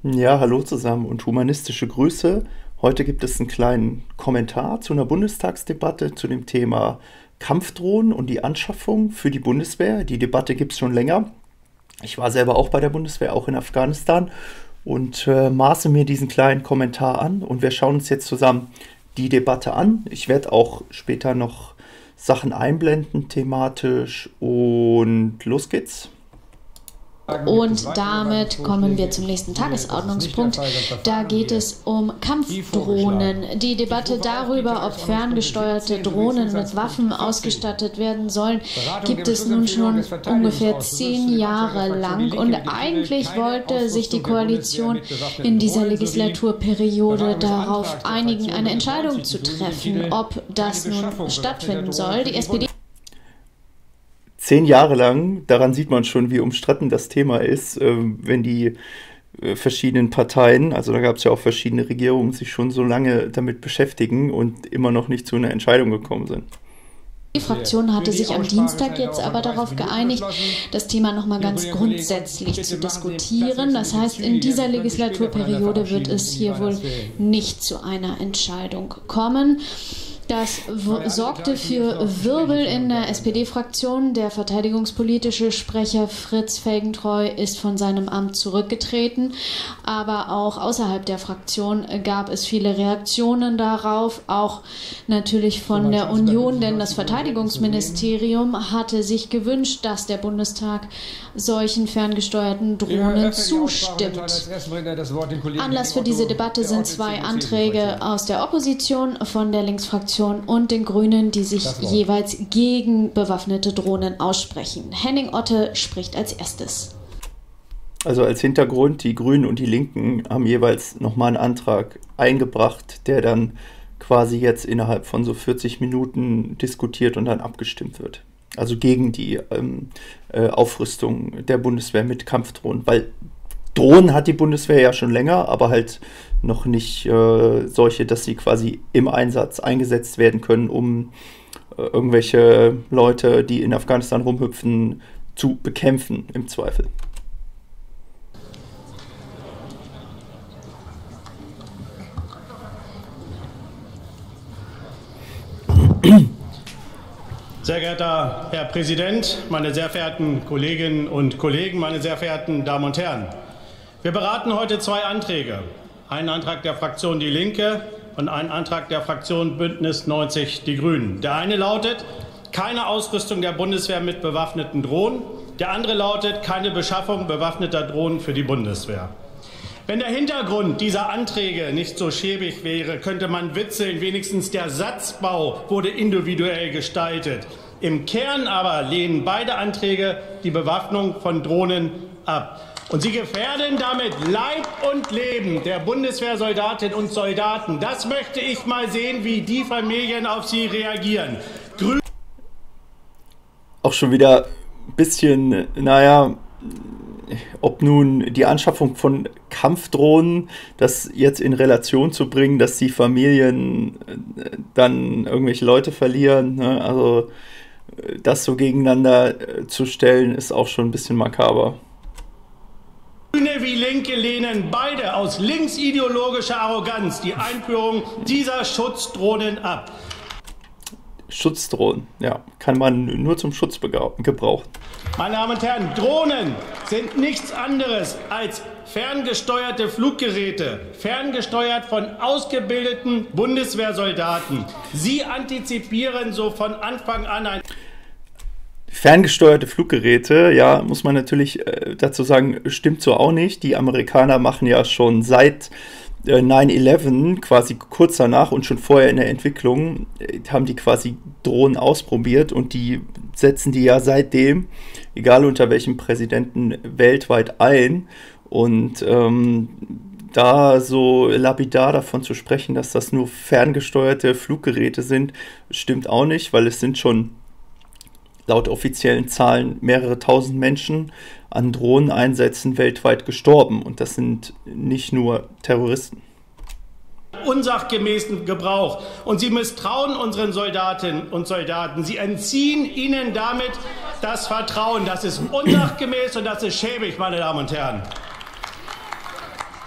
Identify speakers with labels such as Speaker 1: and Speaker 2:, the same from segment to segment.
Speaker 1: Ja, hallo zusammen und humanistische Grüße. Heute gibt es einen kleinen Kommentar zu einer Bundestagsdebatte zu dem Thema Kampfdrohnen und die Anschaffung für die Bundeswehr. Die Debatte gibt es schon länger. Ich war selber auch bei der Bundeswehr, auch in Afghanistan und maße mir diesen kleinen Kommentar an und wir schauen uns jetzt zusammen die Debatte an. Ich werde auch später noch Sachen einblenden thematisch und los geht's.
Speaker 2: Und damit kommen wir zum nächsten Tagesordnungspunkt. Da geht es um Kampfdrohnen. Die Debatte darüber, ob ferngesteuerte Drohnen mit Waffen ausgestattet werden sollen, gibt es nun schon ungefähr 10 Jahre lang. Und eigentlich wollte sich die Koalition in dieser Legislaturperiode darauf einigen, eine Entscheidung zu treffen, ob das nun stattfinden soll. Die SPD
Speaker 1: 10 Jahre lang, daran sieht man schon, wie umstritten das Thema ist, wenn die verschiedenen Parteien, also da gab es ja auch verschiedene Regierungen, sich schon so lange damit beschäftigen und immer noch nicht zu einer Entscheidung gekommen sind.
Speaker 2: Die Fraktion hatte sich am Dienstag jetzt aber darauf geeinigt, das Thema nochmal ganz grundsätzlich zu diskutieren. Das heißt, in dieser Legislaturperiode wird es hier wohl nicht zu einer Entscheidung kommen. Das sorgte für Wirbel in der SPD-Fraktion. Der verteidigungspolitische Sprecher Fritz Felgentreu ist von seinem Amt zurückgetreten. Aber auch außerhalb der Fraktion gab es viele Reaktionen darauf, auch natürlich von der Union, denn das Verteidigungsministerium hatte sich gewünscht, dass der Bundestag solchen ferngesteuerten Drohnen zustimmt. Anlass für diese Debatte sind 2 Anträge aus der Opposition von der Linksfraktion und den Grünen, die sich jeweils gegen bewaffnete Drohnen aussprechen. Henning Otte spricht als erstes.
Speaker 1: Also als Hintergrund, die Grünen und die Linken haben jeweils nochmal einen Antrag eingebracht, der dann quasi jetzt innerhalb von so 40 Minuten diskutiert und dann abgestimmt wird. Also gegen die Aufrüstung der Bundeswehr mit Kampfdrohnen, weil Drohnen hat die Bundeswehr ja schon länger, aber halt noch nicht solche, dass sie quasi im Einsatz eingesetzt werden können, um irgendwelche Leute, die in Afghanistan rumhüpfen, zu bekämpfen im Zweifel.
Speaker 3: Sehr geehrter Herr Präsident, meine sehr verehrten Kolleginnen und Kollegen, meine sehr verehrten Damen und Herren! Wir beraten heute 2 Anträge. Einen Antrag der Fraktion Die Linke und einen Antrag der Fraktion Bündnis 90 Die Grünen. Der eine lautet, keine Ausrüstung der Bundeswehr mit bewaffneten Drohnen. Der andere lautet, keine Beschaffung bewaffneter Drohnen für die Bundeswehr. Wenn der Hintergrund dieser Anträge nicht so schäbig wäre, könnte man witzeln, wenigstens der Satzbau wurde individuell gestaltet. Im Kern aber lehnen beide Anträge die Bewaffnung von Drohnen ab. Und sie gefährden damit Leib und Leben der Bundeswehrsoldatinnen und Soldaten. Das möchte ich mal sehen, wie die Familien auf sie reagieren.
Speaker 1: Auch schon wieder ein bisschen, naja, ob nun die Anschaffung von Kampfdrohnen, das jetzt in Relation zu bringen, dass die Familien dann irgendwelche Leute verlieren, ne? Also das so gegeneinander zu stellen, ist auch schon ein bisschen makaber.
Speaker 3: Grüne wie Linke lehnen beide aus linksideologischer Arroganz die Einführung dieser Schutzdrohnen ab.
Speaker 1: Schutzdrohnen, ja, kann man nur zum Schutz gebrauchen.
Speaker 3: Meine Damen und Herren, Drohnen sind nichts anderes als ferngesteuerte Fluggeräte, ferngesteuert von ausgebildeten Bundeswehrsoldaten. Sie antizipieren so von Anfang an ein
Speaker 1: Ferngesteuerte Fluggeräte, ja, muss man natürlich dazu sagen, stimmt so auch nicht. Die Amerikaner machen ja schon seit 9/11, quasi kurz danach und schon vorher in der Entwicklung, haben die quasi Drohnen ausprobiert und die setzen die ja seitdem, egal unter welchem Präsidenten, weltweit ein. Und da so lapidar davon zu sprechen, dass das nur ferngesteuerte Fluggeräte sind, stimmt auch nicht, weil es sind schon laut offiziellen Zahlen mehrere tausend Menschen an Drohneneinsätzen weltweit gestorben. Und das sind nicht nur Terroristen.
Speaker 3: Unsachgemäßen Gebrauch. Und Sie misstrauen unseren Soldatinnen und Soldaten. Sie entziehen ihnen damit das Vertrauen. Das ist unsachgemäß und das ist schäbig, meine Damen und Herren.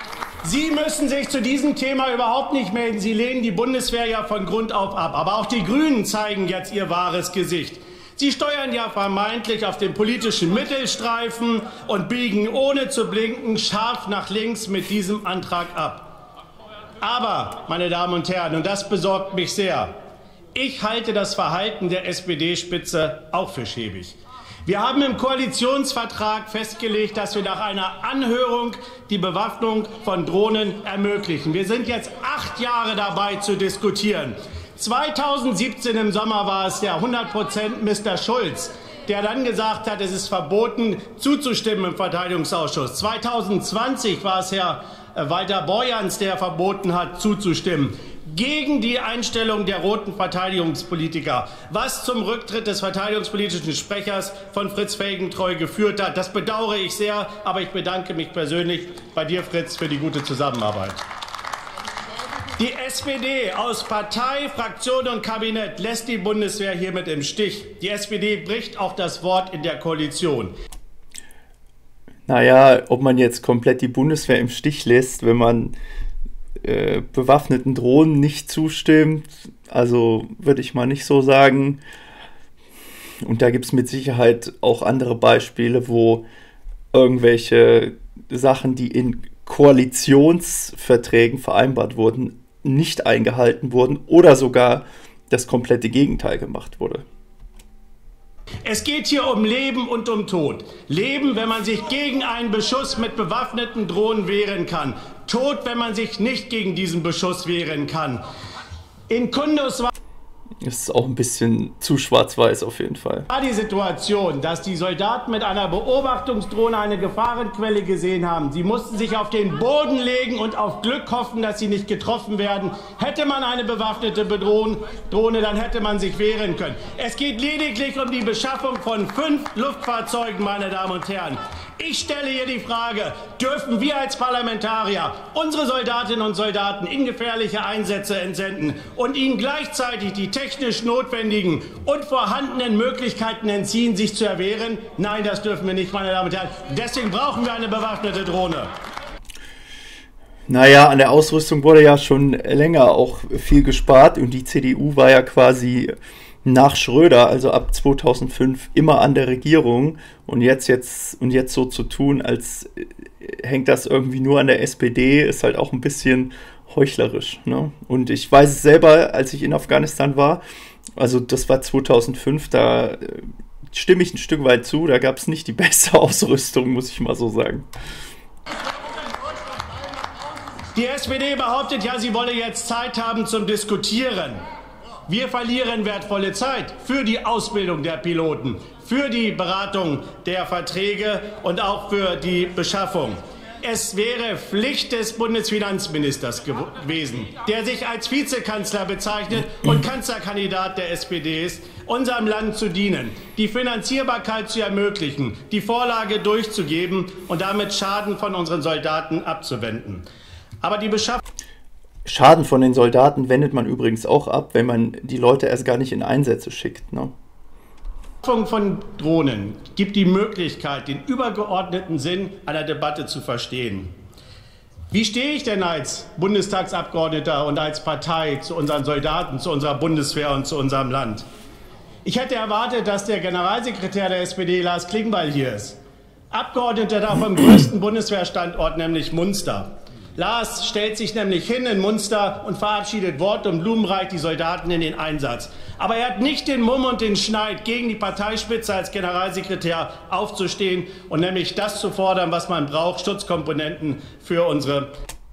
Speaker 3: Sie müssen sich zu diesem Thema überhaupt nicht melden. Sie lehnen die Bundeswehr ja von Grund auf ab. Aber auch die Grünen zeigen jetzt ihr wahres Gesicht. Sie steuern ja vermeintlich auf den politischen Mittelstreifen und biegen ohne zu blinken scharf nach links mit diesem Antrag ab. Aber, meine Damen und Herren, und das besorgt mich sehr, ich halte das Verhalten der SPD-Spitze auch für schäbig. Wir haben im Koalitionsvertrag festgelegt, dass wir nach einer Anhörung die Bewaffnung von Drohnen ermöglichen. Wir sind jetzt 8 Jahre dabei zu diskutieren. 2017 im Sommer war es der 100% Mr. Schulz, der dann gesagt hat, es ist verboten, zuzustimmen im Verteidigungsausschuss. 2020 war es Herr Walter Borjans, der verboten hat, zuzustimmen. Gegen die Einstellung der roten Verteidigungspolitiker, was zum Rücktritt des verteidigungspolitischen Sprechers von Fritz Felgentreu geführt hat. Das bedauere ich sehr, aber ich bedanke mich persönlich bei dir, Fritz, für die gute Zusammenarbeit. Die SPD aus Partei, Fraktion und Kabinett lässt die Bundeswehr hiermit im Stich. Die SPD bricht auch das Wort in der Koalition.
Speaker 1: Naja, ob man jetzt komplett die Bundeswehr im Stich lässt, wenn man bewaffneten Drohnen nicht zustimmt, also würde ich mal nicht so sagen. Und da gibt es mit Sicherheit auch andere Beispiele, wo irgendwelche Sachen, die in Koalitionsverträgen vereinbart wurden, nicht eingehalten wurden oder sogar das komplette Gegenteil gemacht wurde.
Speaker 3: Es geht hier um Leben und um Tod. Leben, wenn man sich gegen einen Beschuss mit bewaffneten Drohnen wehren kann. Tod, wenn man sich nicht gegen diesen Beschuss wehren kann. In Kundus war
Speaker 1: Das ist auch ein bisschen zu schwarz-weiß auf jeden Fall.
Speaker 3: die Situation, dass die Soldaten mit einer Beobachtungsdrohne eine Gefahrenquelle gesehen haben. Sie mussten sich auf den Boden legen und auf Glück hoffen, dass sie nicht getroffen werden. Hätte man eine bewaffnete Drohne, dann hätte man sich wehren können. Es geht lediglich um die Beschaffung von 5 Luftfahrzeugen, meine Damen und Herren. Ich stelle hier die Frage, dürfen wir als Parlamentarier unsere Soldatinnen und Soldaten in gefährliche Einsätze entsenden und ihnen gleichzeitig die technisch notwendigen und vorhandenen Möglichkeiten entziehen, sich zu erwehren? Nein, das dürfen wir nicht, meine Damen und Herren. Deswegen brauchen wir eine bewaffnete Drohne.
Speaker 1: Naja, an der Ausrüstung wurde ja schon länger auch viel gespart und die CDU war ja quasi nach Schröder, also ab 2005, immer an der Regierung und jetzt so zu tun, als hängt das irgendwie nur an der SPD, ist halt auch ein bisschen heuchlerisch, ne? Und ich weiß es selber, als ich in Afghanistan war, also das war 2005, da stimme ich ein Stück weit zu, da gab es nicht die beste Ausrüstung, muss ich mal so sagen.
Speaker 3: Die SPD behauptet ja, sie wolle jetzt Zeit haben zum Diskutieren. Wir verlieren wertvolle Zeit für die Ausbildung der Piloten, für die Beratung der Verträge und auch für die Beschaffung. Es wäre Pflicht des Bundesfinanzministers gewesen, der sich als Vizekanzler bezeichnet und Kanzlerkandidat der SPD ist, unserem Land zu dienen, die Finanzierbarkeit zu ermöglichen, die Vorlage durchzugeben und damit Schaden von unseren Soldaten abzuwenden. Aber die Beschaffung
Speaker 1: Schaden von den Soldaten wendet man übrigens auch ab, wenn man die Leute erst gar nicht in Einsätze schickt, ne?
Speaker 3: Die Beschaffung von Drohnen gibt die Möglichkeit, den übergeordneten Sinn einer Debatte zu verstehen. Wie stehe ich denn als Bundestagsabgeordneter und als Partei zu unseren Soldaten, zu unserer Bundeswehr und zu unserem Land? Ich hätte erwartet, dass der Generalsekretär der SPD, Lars Klingbeil, hier ist. Abgeordneter da vom größten Bundeswehrstandort, nämlich Munster. Lars stellt sich nämlich hin in Munster und verabschiedet Wort- und blumenreich die Soldaten in den Einsatz. Aber er hat nicht den Mumm und den Schneid, gegen die Parteispitze als Generalsekretär aufzustehen und nämlich das zu fordern, was man braucht, Schutzkomponenten für unsere.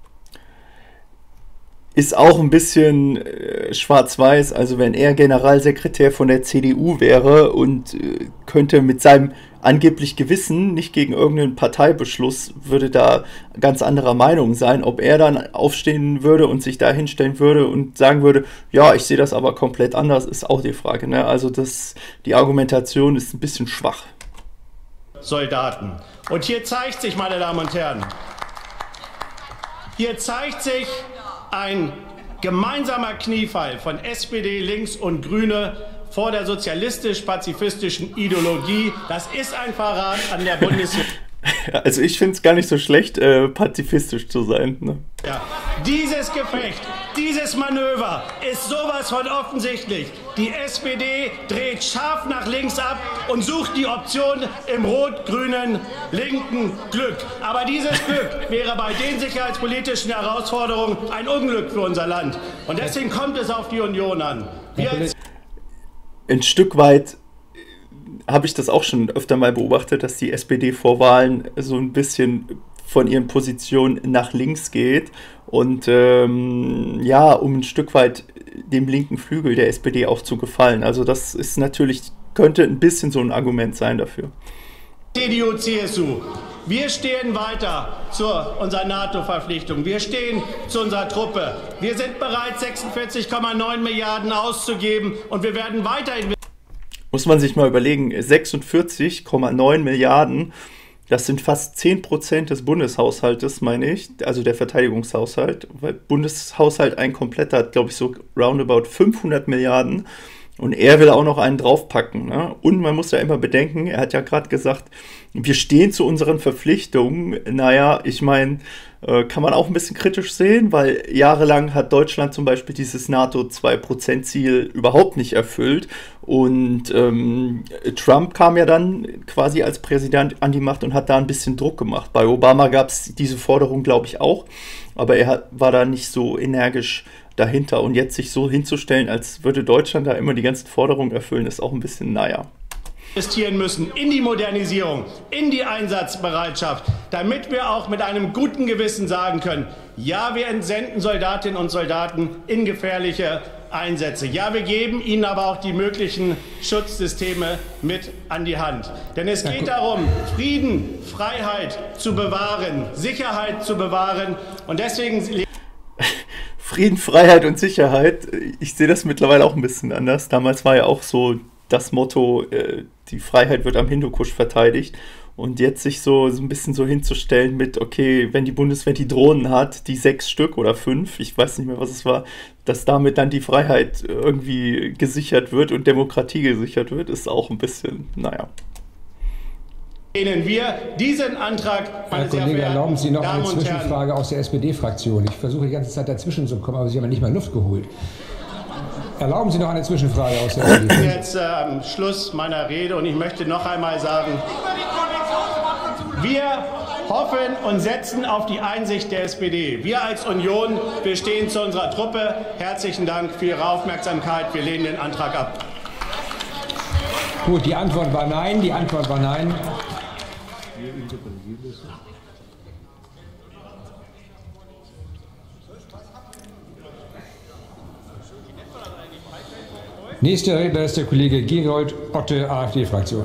Speaker 1: Ist auch ein bisschen schwarz-weiß, also wenn er Generalsekretär von der CDU wäre und könnte mit seinem angeblich Gewissen, nicht gegen irgendeinen Parteibeschluss, würde da ganz anderer Meinung sein, ob er dann aufstehen würde und sich da hinstellen würde und sagen würde, ja, ich sehe das aber komplett anders, ist auch die Frage, ne? Also die Argumentation ist ein bisschen schwach.
Speaker 3: Soldaten. Und hier zeigt sich, meine Damen und Herren, hier zeigt sich ein gemeinsamer Kniefall von SPD, Links und Grüne vor der sozialistisch-pazifistischen Ideologie. Das ist ein Verrat an der Bundeswehr.
Speaker 1: Also ich finde es gar nicht so schlecht, pazifistisch zu sein. Ne?
Speaker 3: Ja. Dieses Gefecht, dieses Manöver ist sowas von offensichtlich. Die SPD dreht scharf nach links ab und sucht die Option im rot-grünen linken Glück. Aber dieses Glück wäre bei den sicherheitspolitischen Herausforderungen ein Unglück für unser Land. Und deswegen kommt es auf die Union an.
Speaker 1: Ein Stück weit habe ich das auch schon öfter mal beobachtet, dass die SPD vor Wahlen so ein bisschen von ihren Positionen nach links geht und ja, um ein Stück weit dem linken Flügel der SPD auch zu gefallen. Also das ist natürlich, könnte ein bisschen so ein Argument sein dafür.
Speaker 3: CDU, CSU, wir stehen weiter zu unserer NATO-Verpflichtung. Wir stehen zu unserer Truppe. Wir sind bereit, 46,9 Milliarden auszugeben und wir werden weiter investieren.
Speaker 1: Muss man sich mal überlegen, 46,9 Milliarden, das sind fast 10% des Bundeshaushaltes, meine ich, also der Verteidigungshaushalt, weil Bundeshaushalt ein kompletter hat, glaube ich, so roundabout 500 Milliarden und er will auch noch einen draufpacken. Ne? Und man muss ja immer bedenken, er hat ja gerade gesagt, wir stehen zu unseren Verpflichtungen. Naja, ich meine, kann man auch ein bisschen kritisch sehen, weil jahrelang hat Deutschland zum Beispiel dieses NATO-2%-Ziel überhaupt nicht erfüllt. Und Trump kam ja dann quasi als Präsident an die Macht und hat da ein bisschen Druck gemacht. Bei Obama gab es diese Forderung, glaube ich, auch, aber er war da nicht so energisch dahinter. Und jetzt sich so hinzustellen, als würde Deutschland da immer die ganzen Forderungen erfüllen, ist auch ein bisschen, naja.
Speaker 3: Investieren müssen in die Modernisierung, in die Einsatzbereitschaft, damit wir auch mit einem guten Gewissen sagen können, ja, wir entsenden Soldatinnen und Soldaten in gefährliche Einsätze. Ja, wir geben ihnen aber auch die möglichen Schutzsysteme mit an die Hand. Denn es geht darum, Frieden, Freiheit zu bewahren, Sicherheit zu bewahren und deswegen...
Speaker 1: Frieden, Freiheit und Sicherheit, ich sehe das mittlerweile auch ein bisschen anders. Damals war ja auch so das Motto, die Freiheit wird am Hindukusch verteidigt. Und jetzt sich so ein bisschen so hinzustellen mit, okay, wenn die Bundeswehr die Drohnen hat, die 6 Stück oder 5, ich weiß nicht mehr, was es war, dass damit dann die Freiheit irgendwie gesichert wird und Demokratie gesichert wird, ist auch ein bisschen, naja.
Speaker 3: Wir diesen Antrag,
Speaker 4: Herr Kollege, erlauben Sie noch eine Zwischenfrage aus der SPD-Fraktion. Ich versuche die ganze Zeit dazwischen zu kommen, aber Sie haben nicht mal Luft geholt. Erlauben Sie noch eine Zwischenfrage aus der SPD.
Speaker 3: Ich bin jetzt am Schluss meiner Rede und ich möchte noch einmal sagen, wir hoffen und setzen auf die Einsicht der SPD. Wir als Union, wir stehen zu unserer Truppe. Herzlichen Dank für Ihre Aufmerksamkeit. Wir lehnen den Antrag ab.
Speaker 4: Gut, die Antwort war nein. Die Antwort war nein. Nächster Redner ist der Kollege Gerold Otte, AfD-Fraktion.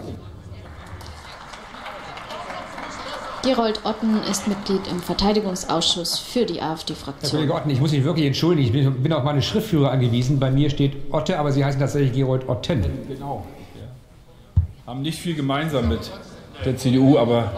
Speaker 2: Gerold Otten ist Mitglied im Verteidigungsausschuss für die
Speaker 4: Herr
Speaker 2: AfD-Fraktion.
Speaker 4: Kollege Otten, ich muss mich wirklich entschuldigen. Ich bin auf meine Schriftführer angewiesen. Bei mir steht Otte, aber Sie heißen tatsächlich Gerold Otten.
Speaker 5: Genau. Ja. Haben nicht viel gemeinsam mit der CDU, aber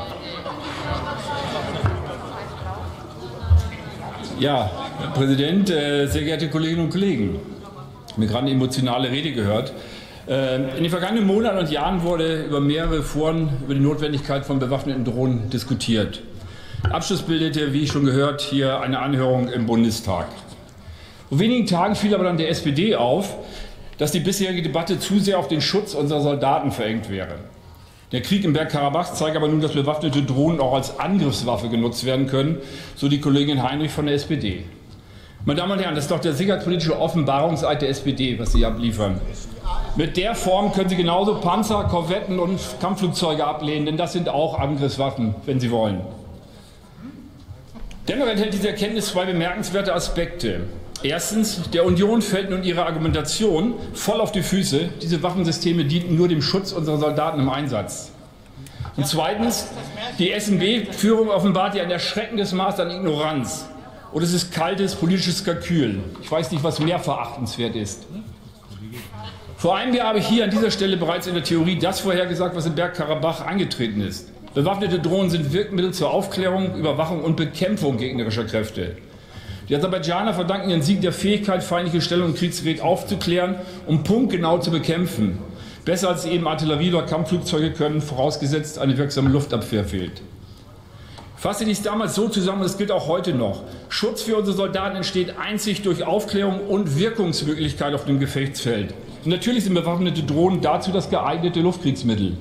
Speaker 5: ja, Herr Präsident, sehr geehrte Kolleginnen und Kollegen. Ich habe mir gerade eine emotionale Rede gehört. In den vergangenen Monaten und Jahren wurde über mehrere Foren über die Notwendigkeit von bewaffneten Drohnen diskutiert. Abschluss bildete, wie schon gehört, hier eine Anhörung im Bundestag. Vor wenigen Tagen fiel aber dann der SPD auf, dass die bisherige Debatte zu sehr auf den Schutz unserer Soldaten verengt wäre. Der Krieg im Bergkarabach zeigt aber nun, dass bewaffnete Drohnen auch als Angriffswaffe genutzt werden können, so die Kollegin Heinrich von der SPD. Meine Damen und Herren, das ist doch der sicherheitspolitische Offenbarungseid der SPD, was Sie abliefern. Mit der Form können Sie genauso Panzer, Korvetten und Kampfflugzeuge ablehnen, denn das sind auch Angriffswaffen, wenn Sie wollen. Dennoch enthält diese Erkenntnis 2 bemerkenswerte Aspekte. Erstens, der Union fällt nun ihre Argumentation voll auf die Füße. Diese Waffensysteme dienten nur dem Schutz unserer Soldaten im Einsatz. Und zweitens, die SNB-Führung offenbart ja ein erschreckendes Maß an Ignoranz. Und es ist kaltes politisches Kalkül. Ich weiß nicht, was mehr verachtenswert ist. Vor einem Jahr habe ich hier an dieser Stelle bereits in der Theorie das vorhergesagt, was in Bergkarabach eingetreten ist. Bewaffnete Drohnen sind Wirkmittel zur Aufklärung, Überwachung und Bekämpfung gegnerischer Kräfte. Die Aserbaidschaner verdanken ihren Sieg der Fähigkeit, feindliche Stellungen und Kriegsgerät aufzuklären, um punktgenau zu bekämpfen. Besser als eben Artillerie oder Kampfflugzeuge können, vorausgesetzt eine wirksame Luftabwehr fehlt. Fasse dies damals so zusammen, und das gilt auch heute noch. Schutz für unsere Soldaten entsteht einzig durch Aufklärung und Wirkungsmöglichkeit auf dem Gefechtsfeld. Und natürlich sind bewaffnete Drohnen dazu das geeignete Luftkriegsmittel.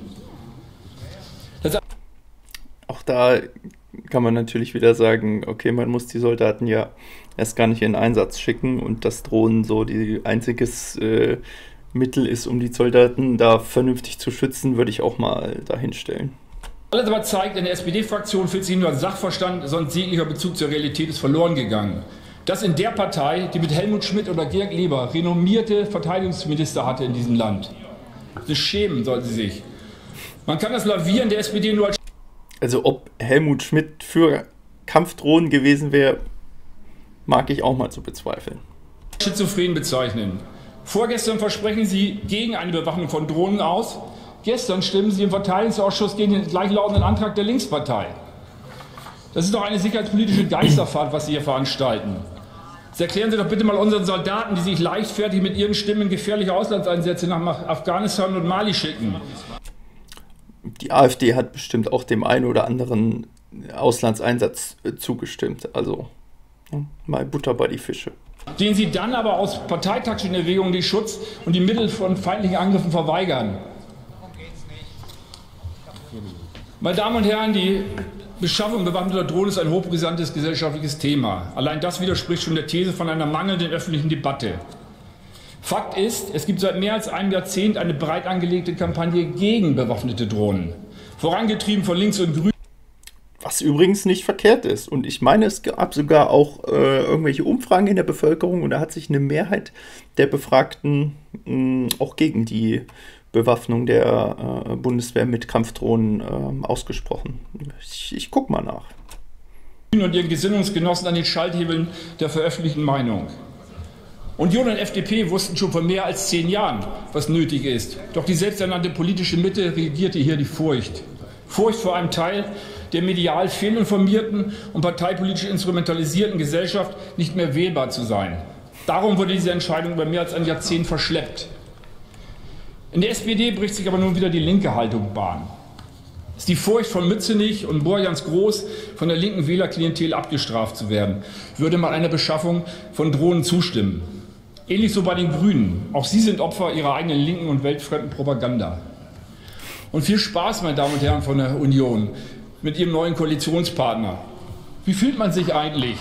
Speaker 1: Auch da kann man natürlich wieder sagen, okay, man muss die Soldaten ja erst gar nicht in Einsatz schicken und dass Drohnen so die einziges Mittel ist, um die Soldaten da vernünftig zu schützen, würde ich auch mal dahin stellen.
Speaker 5: Alles aber zeigt, in der SPD-Fraktion fühlt sich nur Sachverstand, sonst jeglicher Bezug zur Realität ist verloren gegangen. Das in der Partei, die mit Helmut Schmidt oder Georg Leber renommierte Verteidigungsminister hatte in diesem Land. Das schämen sollten sie sich. Man kann das Lavieren der SPD nur als...
Speaker 1: Also ob Helmut Schmidt für Kampfdrohnen gewesen wäre, mag ich auch mal zu bezweifeln.
Speaker 5: ...schizophren bezeichnen. Vorgestern versprechen Sie gegen eine Bewaffnung von Drohnen aus. Gestern stimmen Sie im Verteidigungsausschuss gegen den gleichlautenden Antrag der Linkspartei. Das ist doch eine sicherheitspolitische Geisterfahrt, was Sie hier veranstalten. Das erklären Sie doch bitte mal unseren Soldaten, die sich leichtfertig mit ihren Stimmen gefährliche Auslandseinsätze nach Afghanistan und Mali schicken.
Speaker 1: Die AfD hat bestimmt auch dem einen oder anderen Auslandseinsatz zugestimmt. Also mal Butter bei die Fische.
Speaker 5: Den Sie dann aber aus parteitaktischen Erwägungen den Schutz und die Mittel von feindlichen Angriffen verweigern. Meine Damen und Herren, die Beschaffung bewaffneter Drohnen ist ein hochbrisantes gesellschaftliches Thema. Allein das widerspricht schon der These von einer mangelnden öffentlichen Debatte. Fakt ist, es gibt seit mehr als einem Jahrzehnt eine breit angelegte Kampagne gegen bewaffnete Drohnen, vorangetrieben von Links und Grünen.
Speaker 1: Was übrigens nicht verkehrt ist. Und ich meine, es gab sogar auch irgendwelche Umfragen in der Bevölkerung und da hat sich eine Mehrheit der Befragten auch gegen die Bewaffnung der Bundeswehr mit Kampfdrohnen ausgesprochen. Ich guck mal nach.
Speaker 5: Und ihren Gesinnungsgenossen an den Schalthebeln der veröffentlichten Meinung. Union und FDP wussten schon vor mehr als 10 Jahren, was nötig ist. Doch die selbsternannte politische Mitte regierte hier die Furcht. Furcht vor einem Teil der medial fehlinformierten und parteipolitisch instrumentalisierten Gesellschaft nicht mehr wählbar zu sein. Darum wurde diese Entscheidung über mehr als ein Jahrzehnt verschleppt. In der SPD bricht sich aber nun wieder die linke Haltung Bahn. Es ist die Furcht von Mützenich und Borjans Groß, von der linken Wählerklientel abgestraft zu werden, würde man einer Beschaffung von Drohnen zustimmen. Ähnlich so bei den Grünen. Auch sie sind Opfer ihrer eigenen linken und weltfremden Propaganda. Und viel Spaß, meine Damen und Herren von der Union, mit Ihrem neuen Koalitionspartner. Wie fühlt man sich eigentlich?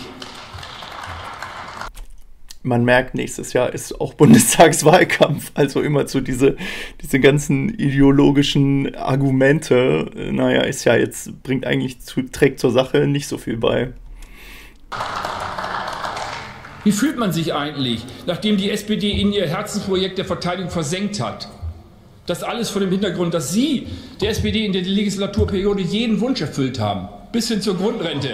Speaker 1: Man merkt, nächstes Jahr ist auch Bundestagswahlkampf, also immer zu diese ganzen ideologischen Argumente, naja, ist ja jetzt, trägt zur Sache nicht so viel bei.
Speaker 5: Wie fühlt man sich eigentlich, nachdem die SPD in ihr Herzensprojekt der Verteidigung versenkt hat? Das alles vor dem Hintergrund, dass Sie, der SPD, in der Legislaturperiode jeden Wunsch erfüllt haben, bis hin zur Grundrente.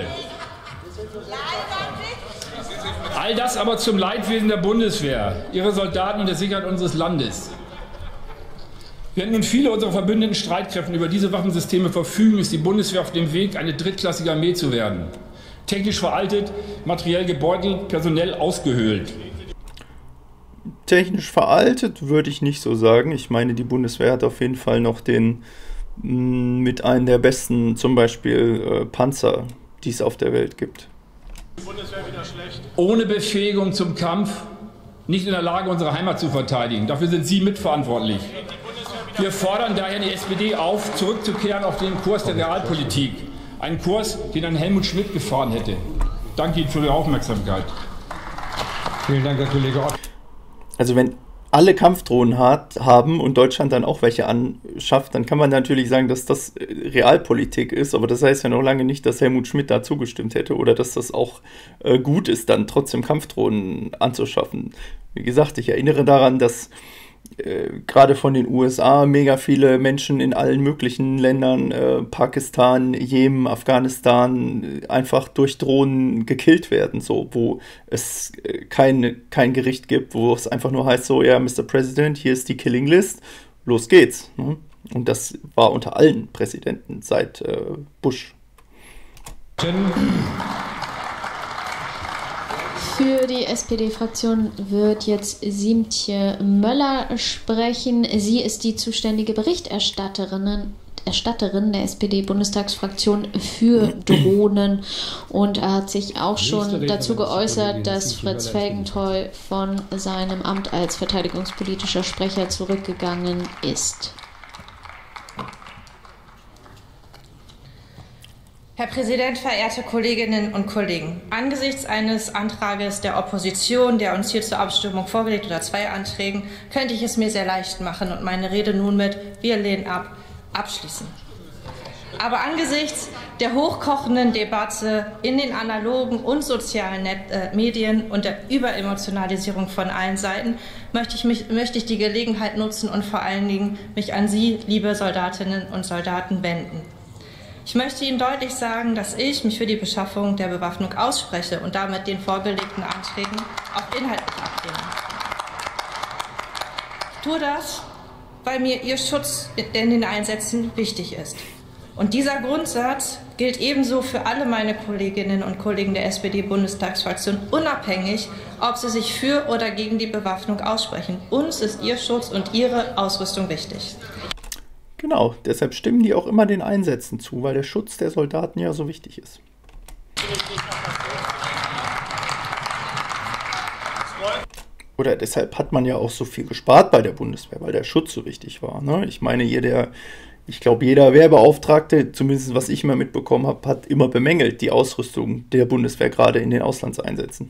Speaker 5: All das aber zum Leidwesen der Bundeswehr, ihrer Soldaten und der Sicherheit unseres Landes. Während nun viele unserer verbündeten Streitkräfte über diese Waffensysteme verfügen, ist die Bundeswehr auf dem Weg, eine drittklassige Armee zu werden. Technisch veraltet, materiell gebeutelt, personell ausgehöhlt.
Speaker 1: Technisch veraltet würde ich nicht so sagen. Ich meine, die Bundeswehr hat auf jeden Fall noch mit einem der besten, zum Beispiel Panzer, die es auf der Welt gibt.
Speaker 3: Die Bundeswehr wieder schlecht.
Speaker 5: Ohne Befähigung zum Kampf, nicht in der Lage, unsere Heimat zu verteidigen. Dafür sind Sie mitverantwortlich. Wir fordern daher die SPD auf, zurückzukehren auf den Kurs der Realpolitik. Einen Kurs, den ein Helmut Schmidt gefahren hätte. Danke Ihnen für Ihre Aufmerksamkeit.
Speaker 4: Vielen Dank, Herr Kollege Ott.
Speaker 1: Also wenn alle Kampfdrohnen haben und Deutschland dann auch welche anschafft, dann kann man natürlich sagen, dass das Realpolitik ist, aber das heißt ja noch lange nicht, dass Helmut Schmidt da zugestimmt hätte oder dass das auch gut ist, dann trotzdem Kampfdrohnen anzuschaffen. Wie gesagt, ich erinnere daran, dass gerade von den USA mega viele Menschen in allen möglichen Ländern, Pakistan, Jemen, Afghanistan, einfach durch Drohnen gekillt werden, so, wo es kein Gericht gibt, wo es einfach nur heißt, so, ja, Mr. President, hier ist die Killing List, los geht's. Ne? Und das war unter allen Präsidenten seit Bush.
Speaker 2: Für die SPD-Fraktion wird jetzt Siemtje Möller sprechen. Sie ist die zuständige Berichterstatterin Berichterstatterin der SPD-Bundestagsfraktion für Drohnen und er hat sich auch schon dazu geäußert, dass Fritz Felgentreu von seinem Amt als verteidigungspolitischer Sprecher zurückgegangen ist.
Speaker 6: Herr Präsident, verehrte Kolleginnen und Kollegen! Angesichts eines Antrages der Opposition, der uns hier zur Abstimmung vorgelegt oder 2 Anträgen, könnte ich es mir sehr leicht machen und meine Rede nun mit "Wir lehnen ab" abschließen. Aber angesichts der hochkochenden Debatte in den analogen und sozialen Medien und der Überemotionalisierung von allen Seiten möchte ich die Gelegenheit nutzen und vor allen Dingen mich an Sie, liebe Soldatinnen und Soldaten, wenden. Ich möchte Ihnen deutlich sagen, dass ich mich für die Beschaffung der Bewaffnung ausspreche und damit den vorgelegten Anträgen auch inhaltlich ablehne. Ich tue das, weil mir Ihr Schutz in den Einsätzen wichtig ist. Und dieser Grundsatz gilt ebenso für alle meine Kolleginnen und Kollegen der SPD-Bundestagsfraktion, unabhängig, ob sie sich für oder gegen die Bewaffnung aussprechen. Uns ist Ihr Schutz und Ihre Ausrüstung wichtig.
Speaker 1: Genau, deshalb stimmen die auch immer den Einsätzen zu, weil der Schutz der Soldaten ja so wichtig ist. Oder deshalb hat man ja auch so viel gespart bei der Bundeswehr, weil der Schutz so wichtig war. Ne? Ich meine, ich glaube, jeder Wehrbeauftragte, zumindest was ich immer mitbekommen habe, hat immer bemängelt die Ausrüstung der Bundeswehr, gerade in den Auslandseinsätzen.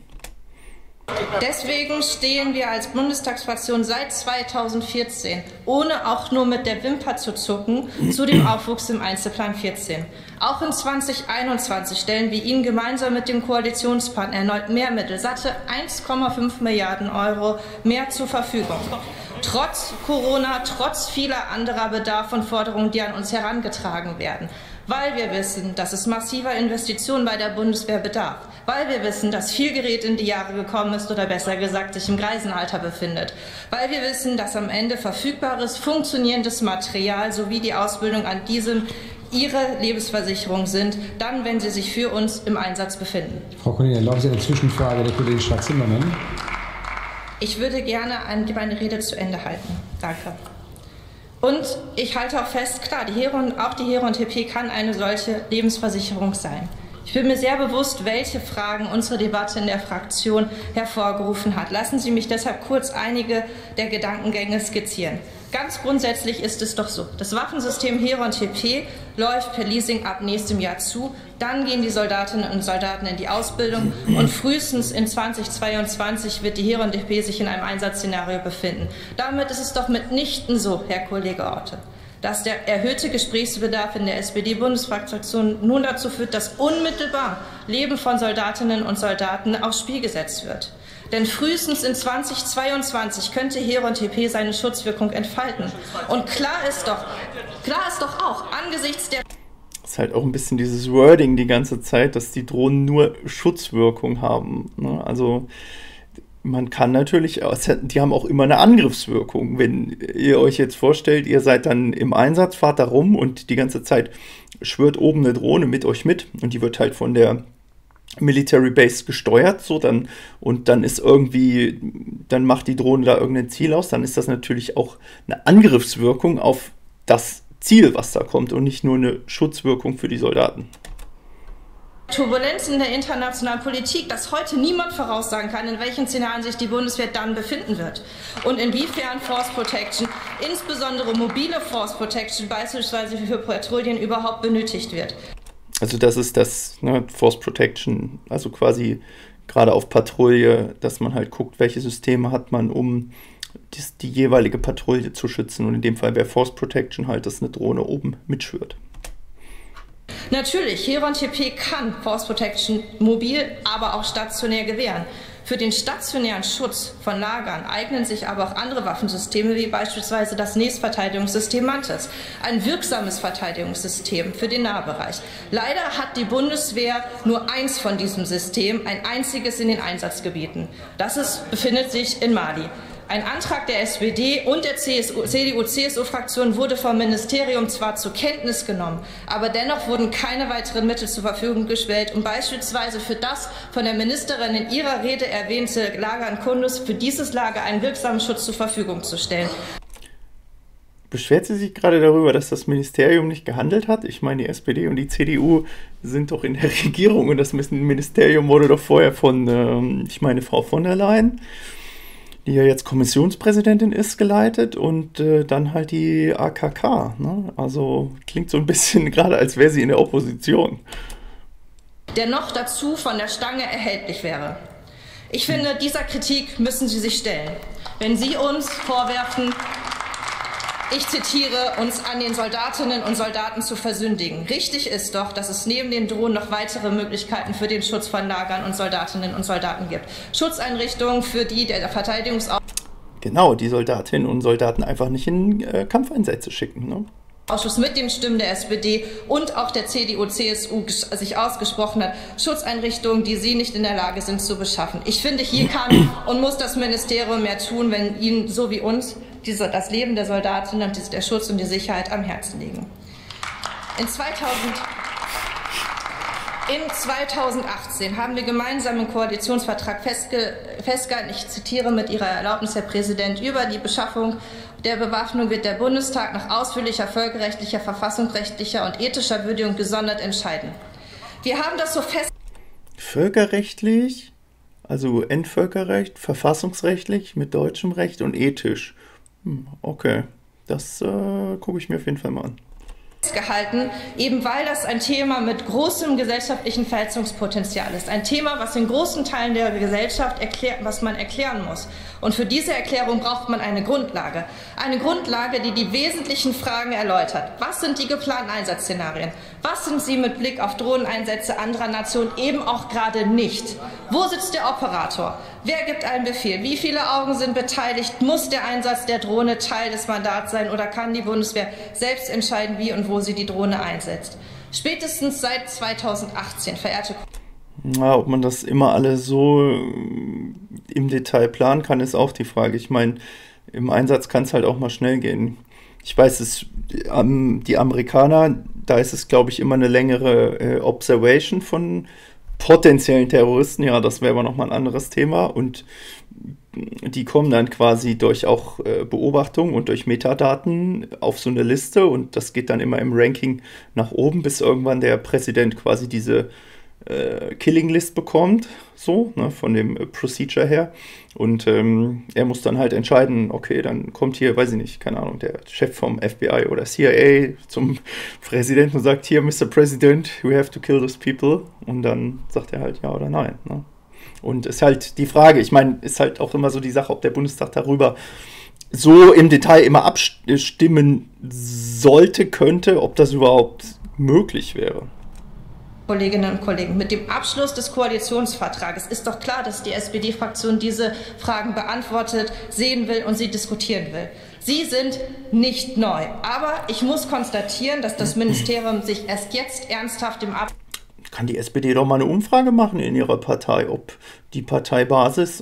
Speaker 6: Deswegen stehen wir als Bundestagsfraktion seit 2014, ohne auch nur mit der Wimper zu zucken, zu dem Aufwuchs im Einzelplan 14. Auch in 2021 stellen wir Ihnen gemeinsam mit dem Koalitionspartner erneut mehr Mittel, satte 1,5 Milliarden Euro mehr zur Verfügung. Trotz Corona, trotz vieler anderer Bedarf und Forderungen, die an uns herangetragen werden. Weil wir wissen, dass es massiver Investitionen bei der Bundeswehr bedarf. Weil wir wissen, dass viel Gerät in die Jahre gekommen ist oder besser gesagt sich im Greisenalter befindet. Weil wir wissen, dass am Ende verfügbares, funktionierendes Material sowie die Ausbildung an diesem Ihre Lebensversicherung sind, dann, wenn Sie sich für uns im Einsatz befinden.
Speaker 4: Frau Kollegin, erlauben Sie eine Zwischenfrage der Kollegin Strack-Zimmermann?
Speaker 6: Ich würde gerne meine Rede zu Ende halten. Danke. Und ich halte auch fest, klar, auch die Heeron TP kann eine solche Lebensversicherung sein. Ich bin mir sehr bewusst, welche Fragen unsere Debatte in der Fraktion hervorgerufen hat. Lassen Sie mich deshalb kurz einige der Gedankengänge skizzieren. Ganz grundsätzlich ist es doch so, das Waffensystem Heeron TP läuft per Leasing ab nächstem Jahr zu. Dann gehen die Soldatinnen und Soldaten in die Ausbildung und frühestens in 2022 wird die Heeron TP sich in einem Einsatzszenario befinden. Damit ist es doch mitnichten so, Herr Kollege Orte, dass der erhöhte Gesprächsbedarf in der SPD-Bundesfraktion nun dazu führt, dass unmittelbar Leben von Soldatinnen und Soldaten aufs Spiel gesetzt wird. Denn frühestens in 2022 könnte Heeron TP seine Schutzwirkung entfalten. Und klar ist doch auch, angesichts der...
Speaker 1: Das ist halt auch ein bisschen dieses Wording die ganze Zeit, dass die Drohnen nur Schutzwirkung haben. Ne? Also man kann natürlich, die haben auch immer eine Angriffswirkung. Wenn ihr euch jetzt vorstellt, ihr seid dann im Einsatz, fahrt da rum und die ganze Zeit schwirrt oben eine Drohne mit euch mit und die wird halt von der Military Base gesteuert, und dann ist irgendwie, dann macht die Drohne da irgendein Ziel aus, dann ist das natürlich auch eine Angriffswirkung auf das Ziel, was da kommt und nicht nur eine Schutzwirkung für die Soldaten.
Speaker 6: Turbulenzen der internationalen Politik, dass heute niemand voraussagen kann, in welchen Szenarien sich die Bundeswehr dann befinden wird und inwiefern Force Protection, insbesondere mobile Force Protection, beispielsweise für Patrouillen überhaupt benötigt wird.
Speaker 1: Also das ist das, ne, Force Protection, also quasi gerade auf Patrouille, dass man halt guckt, welche Systeme hat man, um die jeweilige Patrouille zu schützen. Und in dem Fall wäre Force Protection halt, dass eine Drohne oben mitschwirrt.
Speaker 6: Natürlich, Heeron TP kann Force Protection mobil, aber auch stationär gewähren. Für den stationären Schutz von Lagern eignen sich aber auch andere Waffensysteme, wie beispielsweise das NES-Verteidigungssystem Mantis, ein wirksames Verteidigungssystem für den Nahbereich. Leider hat die Bundeswehr nur eins von diesem System, ein einziges in den Einsatzgebieten. Das befindet sich in Mali. Ein Antrag der SPD und der CDU-CSU-Fraktion wurde vom Ministerium zwar zur Kenntnis genommen, aber dennoch wurden keine weiteren Mittel zur Verfügung gestellt, um beispielsweise für das von der Ministerin in ihrer Rede erwähnte Lager in Kunduz, für dieses Lager einen wirksamen Schutz zur Verfügung zu stellen.
Speaker 1: beschwert sie sich gerade darüber, dass das Ministerium nicht gehandelt hat? Ich meine, die SPD und die CDU sind doch in der Regierung und das Ministerium wurde doch vorher von, ich meine, Frau von der Leyen, die ja jetzt Kommissionspräsidentin ist, geleitet und dann halt die AKK. Ne? Also klingt so ein bisschen gerade, als wäre sie in der Opposition.
Speaker 6: Der noch dazu von der Stange erhältlich wäre. Ich finde, dieser Kritik müssen Sie sich stellen. Wenn Sie uns vorwerfen, ich zitiere, uns an den Soldatinnen und Soldaten zu versündigen. Richtig ist doch, dass es neben den Drohnen noch weitere Möglichkeiten für den Schutz von Lagern und Soldatinnen und Soldaten gibt. Schutzeinrichtungen für die der Verteidigungsausschuss.
Speaker 1: Genau, die Soldatinnen und Soldaten einfach nicht in Kampfeinsätze schicken, ne?
Speaker 6: Ausschuss mit den Stimmen der SPD und auch der CDU, CSU sich ausgesprochen hat, Schutzeinrichtungen, die sie nicht in der Lage sind zu beschaffen. Ich finde, hier kann und muss das Ministerium mehr tun, wenn ihnen, so wie uns, das Leben der Soldatinnen und der Schutz und die Sicherheit am Herzen liegen. In 2018 haben wir gemeinsam im Koalitionsvertrag festgehalten, ich zitiere mit Ihrer Erlaubnis, Herr Präsident, über die Beschaffung der Bewaffnung wird der Bundestag nach ausführlicher völkerrechtlicher, verfassungsrechtlicher und ethischer Würdigung gesondert entscheiden. Wir haben das so fest...
Speaker 1: Völkerrechtlich, also Endvölkerrecht, verfassungsrechtlich mit deutschem Recht und ethisch. Okay, das gucke ich mir auf jeden Fall mal an.
Speaker 6: Gehalten, eben weil das ein Thema mit großem gesellschaftlichen Verletzungspotenzial ist. Ein Thema, was in großen Teilen der Gesellschaft was man erklären muss. Und für diese Erklärung braucht man eine Grundlage. Eine Grundlage, die die wesentlichen Fragen erläutert. Was sind die geplanten Einsatzszenarien? Was sind sie mit Blick auf Drohneneinsätze anderer Nationen eben auch gerade nicht? Wo sitzt der Operator? Wer gibt einen Befehl? Wie viele Augen sind beteiligt? Muss der Einsatz der Drohne Teil des Mandats sein oder kann die Bundeswehr selbst entscheiden, wie und wo sie die Drohne einsetzt? Spätestens seit 2018, verehrte
Speaker 1: Ja, ob man das immer alles so im Detail planen kann, ist auch die Frage. Ich meine, im Einsatz kann es halt auch mal schnell gehen. Ich weiß, die Amerikaner, da ist es, glaube ich, immer eine längere Observation von potenziellen Terroristen. Ja, das wäre aber nochmal ein anderes Thema. Und die kommen dann quasi durch auch Beobachtung und durch Metadaten auf so eine Liste. Und das geht dann immer im Ranking nach oben, bis irgendwann der Präsident quasi diese Killing List bekommt, so, ne, von dem Procedure her. Und er muss dann halt entscheiden, okay, dann kommt hier, weiß ich nicht, keine Ahnung, der Chef vom FBI oder CIA zum Präsidenten und sagt, hier, Mr. President, we have to kill those people. Und dann sagt er halt ja oder nein. Ne? Und ist halt die Frage, ich meine, ist halt auch immer so die Sache, ob der Bundestag darüber so im Detail immer abstimmen sollte, könnte, ob das überhaupt möglich wäre.
Speaker 6: Kolleginnen und Kollegen, mit dem Abschluss des Koalitionsvertrages ist doch klar, dass die SPD-Fraktion diese Fragen beantwortet sehen will und sie diskutieren will. Sie sind nicht neu, aber ich muss konstatieren, dass das Ministerium sich erst jetzt ernsthaft im
Speaker 1: Kann die SPD doch mal eine Umfrage machen in ihrer Partei, ob die Parteibasis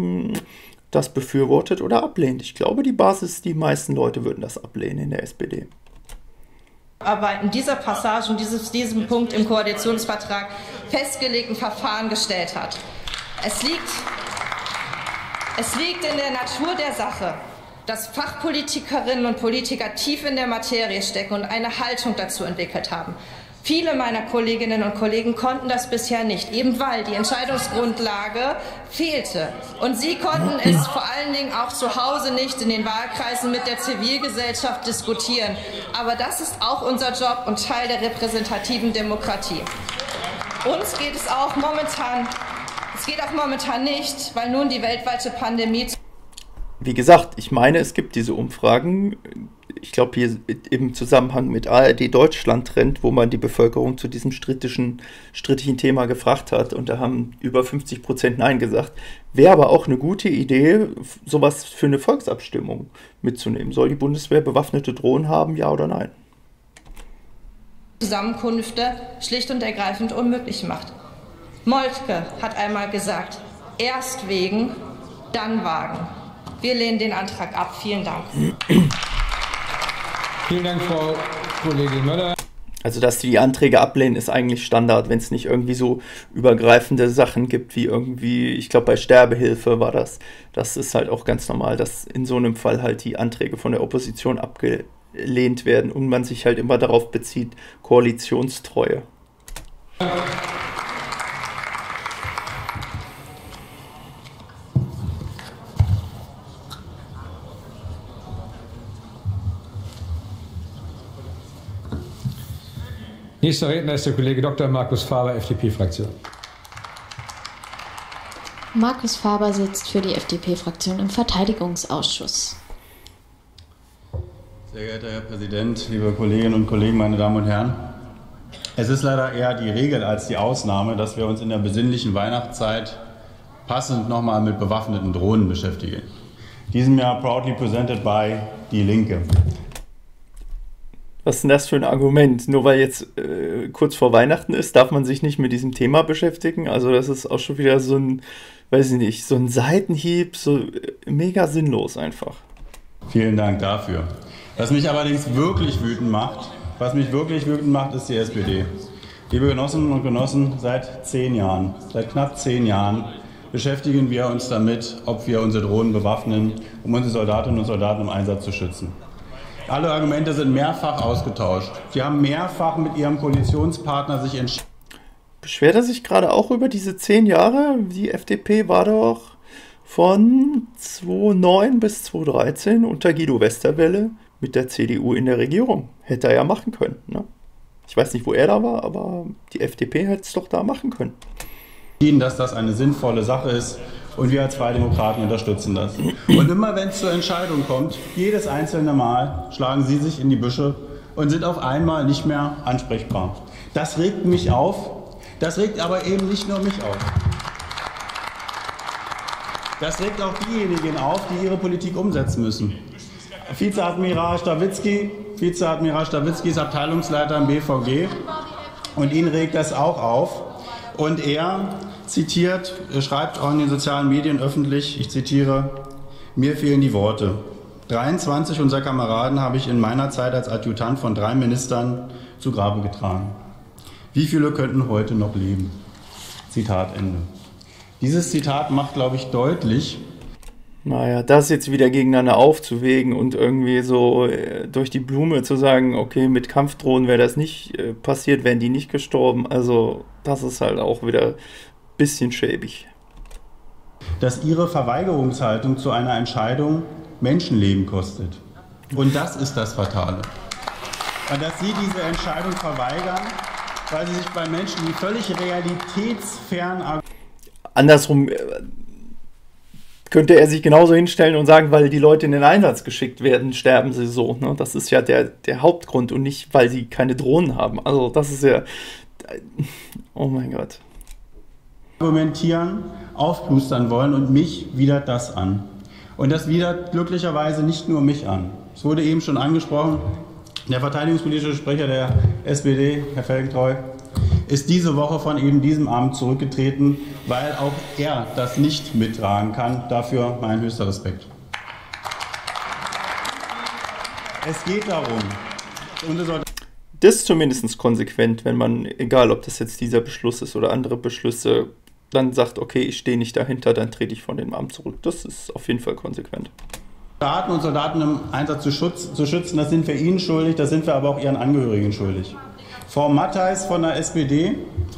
Speaker 1: das befürwortet oder ablehnt. Ich glaube, die meisten Leute würden das ablehnen in der SPD.
Speaker 6: Aber in dieser Passage und diesem Punkt im Koalitionsvertrag festgelegten Verfahren gestellt hat. Es liegt in der Natur der Sache, dass Fachpolitikerinnen und Politiker tief in der Materie stecken und eine Haltung dazu entwickelt haben. Viele meiner Kolleginnen und Kollegen konnten das bisher nicht, eben weil die Entscheidungsgrundlage fehlte. Und sie konnten es vor allen Dingen auch zu Hause nicht in den Wahlkreisen mit der Zivilgesellschaft diskutieren. Aber das ist auch unser Job und Teil der repräsentativen Demokratie. Uns geht es auch momentan nicht, weil nun die weltweite Pandemie...
Speaker 1: Wie gesagt, ich meine, es gibt diese Umfragen, ich glaube hier im Zusammenhang mit ARD Deutschland Trend, wo man die Bevölkerung zu diesem strittigen Thema gefragt hat und da haben über 50% Nein gesagt. Wäre aber auch eine gute Idee, sowas für eine Volksabstimmung mitzunehmen. Soll die Bundeswehr bewaffnete Drohnen haben, ja oder nein?
Speaker 6: Zusammenkünfte schlicht und ergreifend unmöglich macht. Moltke hat einmal gesagt, erst wägen, dann wagen. Wir lehnen den Antrag ab. Vielen Dank.
Speaker 4: Vielen Dank, Frau Kollegin Möller.
Speaker 1: Also, dass die Anträge ablehnen, ist eigentlich Standard, wenn es nicht irgendwie so übergreifende Sachen gibt, wie irgendwie, ich glaube, bei Sterbehilfe war das. Das ist halt auch ganz normal, dass in so einem Fall halt die Anträge von der Opposition abgelehnt werden und man sich halt immer darauf bezieht, Koalitionstreue.
Speaker 4: Nächster Redner ist der Kollege Dr. Markus Faber, FDP-Fraktion.
Speaker 2: Markus Faber sitzt für die FDP-Fraktion im Verteidigungsausschuss.
Speaker 7: Sehr geehrter Herr Präsident, liebe Kolleginnen und Kollegen, meine Damen und Herren! Es ist leider eher die Regel als die Ausnahme, dass wir uns in der besinnlichen Weihnachtszeit passend nochmal mit bewaffneten Drohnen beschäftigen. Diesem Jahr proudly presented by Die Linke.
Speaker 1: Was ist denn das für ein Argument? Nur weil jetzt kurz vor Weihnachten ist, darf man sich nicht mit diesem Thema beschäftigen? Also das ist auch schon wieder so ein, weiß ich nicht, so ein Seitenhieb, so mega sinnlos einfach.
Speaker 7: Vielen Dank dafür. Was mich allerdings wirklich wütend macht, ist die SPD. Liebe Genossinnen und Genossen, seit knapp 10 Jahren beschäftigen wir uns damit, ob wir unsere Drohnen bewaffnen, um unsere Soldatinnen und Soldaten im Einsatz zu schützen. Alle Argumente sind mehrfach ausgetauscht. Sie haben mehrfach mit ihrem Koalitionspartner sich entschieden.
Speaker 1: Beschwert er sich gerade auch über diese 10 Jahre? Die FDP war doch von 2009 bis 2013 unter Guido Westerwelle mit der CDU in der Regierung. Hätte er ja machen können. Ne? Ich weiß nicht, wo er da war, aber die FDP hätte es doch da machen können.
Speaker 7: Dass das eine sinnvolle Sache ist und wir als Freie Demokraten unterstützen das. Und immer wenn es zur Entscheidung kommt, jedes einzelne Mal schlagen Sie sich in die Büsche und sind auf einmal nicht mehr ansprechbar. Das regt mich auf, das regt aber eben nicht nur mich auf. Das regt auch diejenigen auf, die ihre Politik umsetzen müssen. Vizeadmiral Stawitzki ist Abteilungsleiter im BVG und ihn regt das auch auf. Und er schreibt auch in den sozialen Medien öffentlich, ich zitiere, mir fehlen die Worte. 23 unserer Kameraden habe ich in meiner Zeit als Adjutant von 3 Ministern zu Grabe getragen. Wie viele könnten heute noch leben? Zitat Ende. Dieses Zitat macht, glaube ich, deutlich,
Speaker 1: naja, das jetzt wieder gegeneinander aufzuwägen und irgendwie so durch die Blume zu sagen, okay, mit Kampfdrohnen wäre das nicht passiert, wären die nicht gestorben. Also das ist halt auch wieder ein bisschen schäbig.
Speaker 7: Dass ihre Verweigerungshaltung zu einer Entscheidung Menschenleben kostet. Und das ist das Fatale. Und dass sie diese Entscheidung verweigern, weil sie sich bei Menschen, die völlig realitätsfern...
Speaker 1: Andersrum... könnte er sich genauso hinstellen und sagen, weil die Leute in den Einsatz geschickt werden, sterben sie so. Ne? Das ist ja der Hauptgrund und nicht, weil sie keine Drohnen haben. Also das ist ja... Oh mein Gott.
Speaker 7: Argumentieren, aufplustern wollen und mich widert das an. Und das widert glücklicherweise nicht nur mich an. Es wurde eben schon angesprochen, der verteidigungspolitische Sprecher der SPD, Herr Felgentreu, ist diese Woche von eben diesem Amt zurückgetreten, weil auch er das nicht mittragen kann. Dafür mein höchster Respekt. Es geht darum,
Speaker 1: das ist zumindest konsequent, wenn man, egal ob das jetzt dieser Beschluss ist oder andere Beschlüsse, dann sagt, okay, ich stehe nicht dahinter, dann trete ich von dem Amt zurück. Das ist auf jeden Fall konsequent.
Speaker 7: Soldaten und Soldaten im Einsatz zu schützen, das sind wir ihnen schuldig, das sind wir aber auch ihren Angehörigen schuldig. Frau Mattheis von der SPD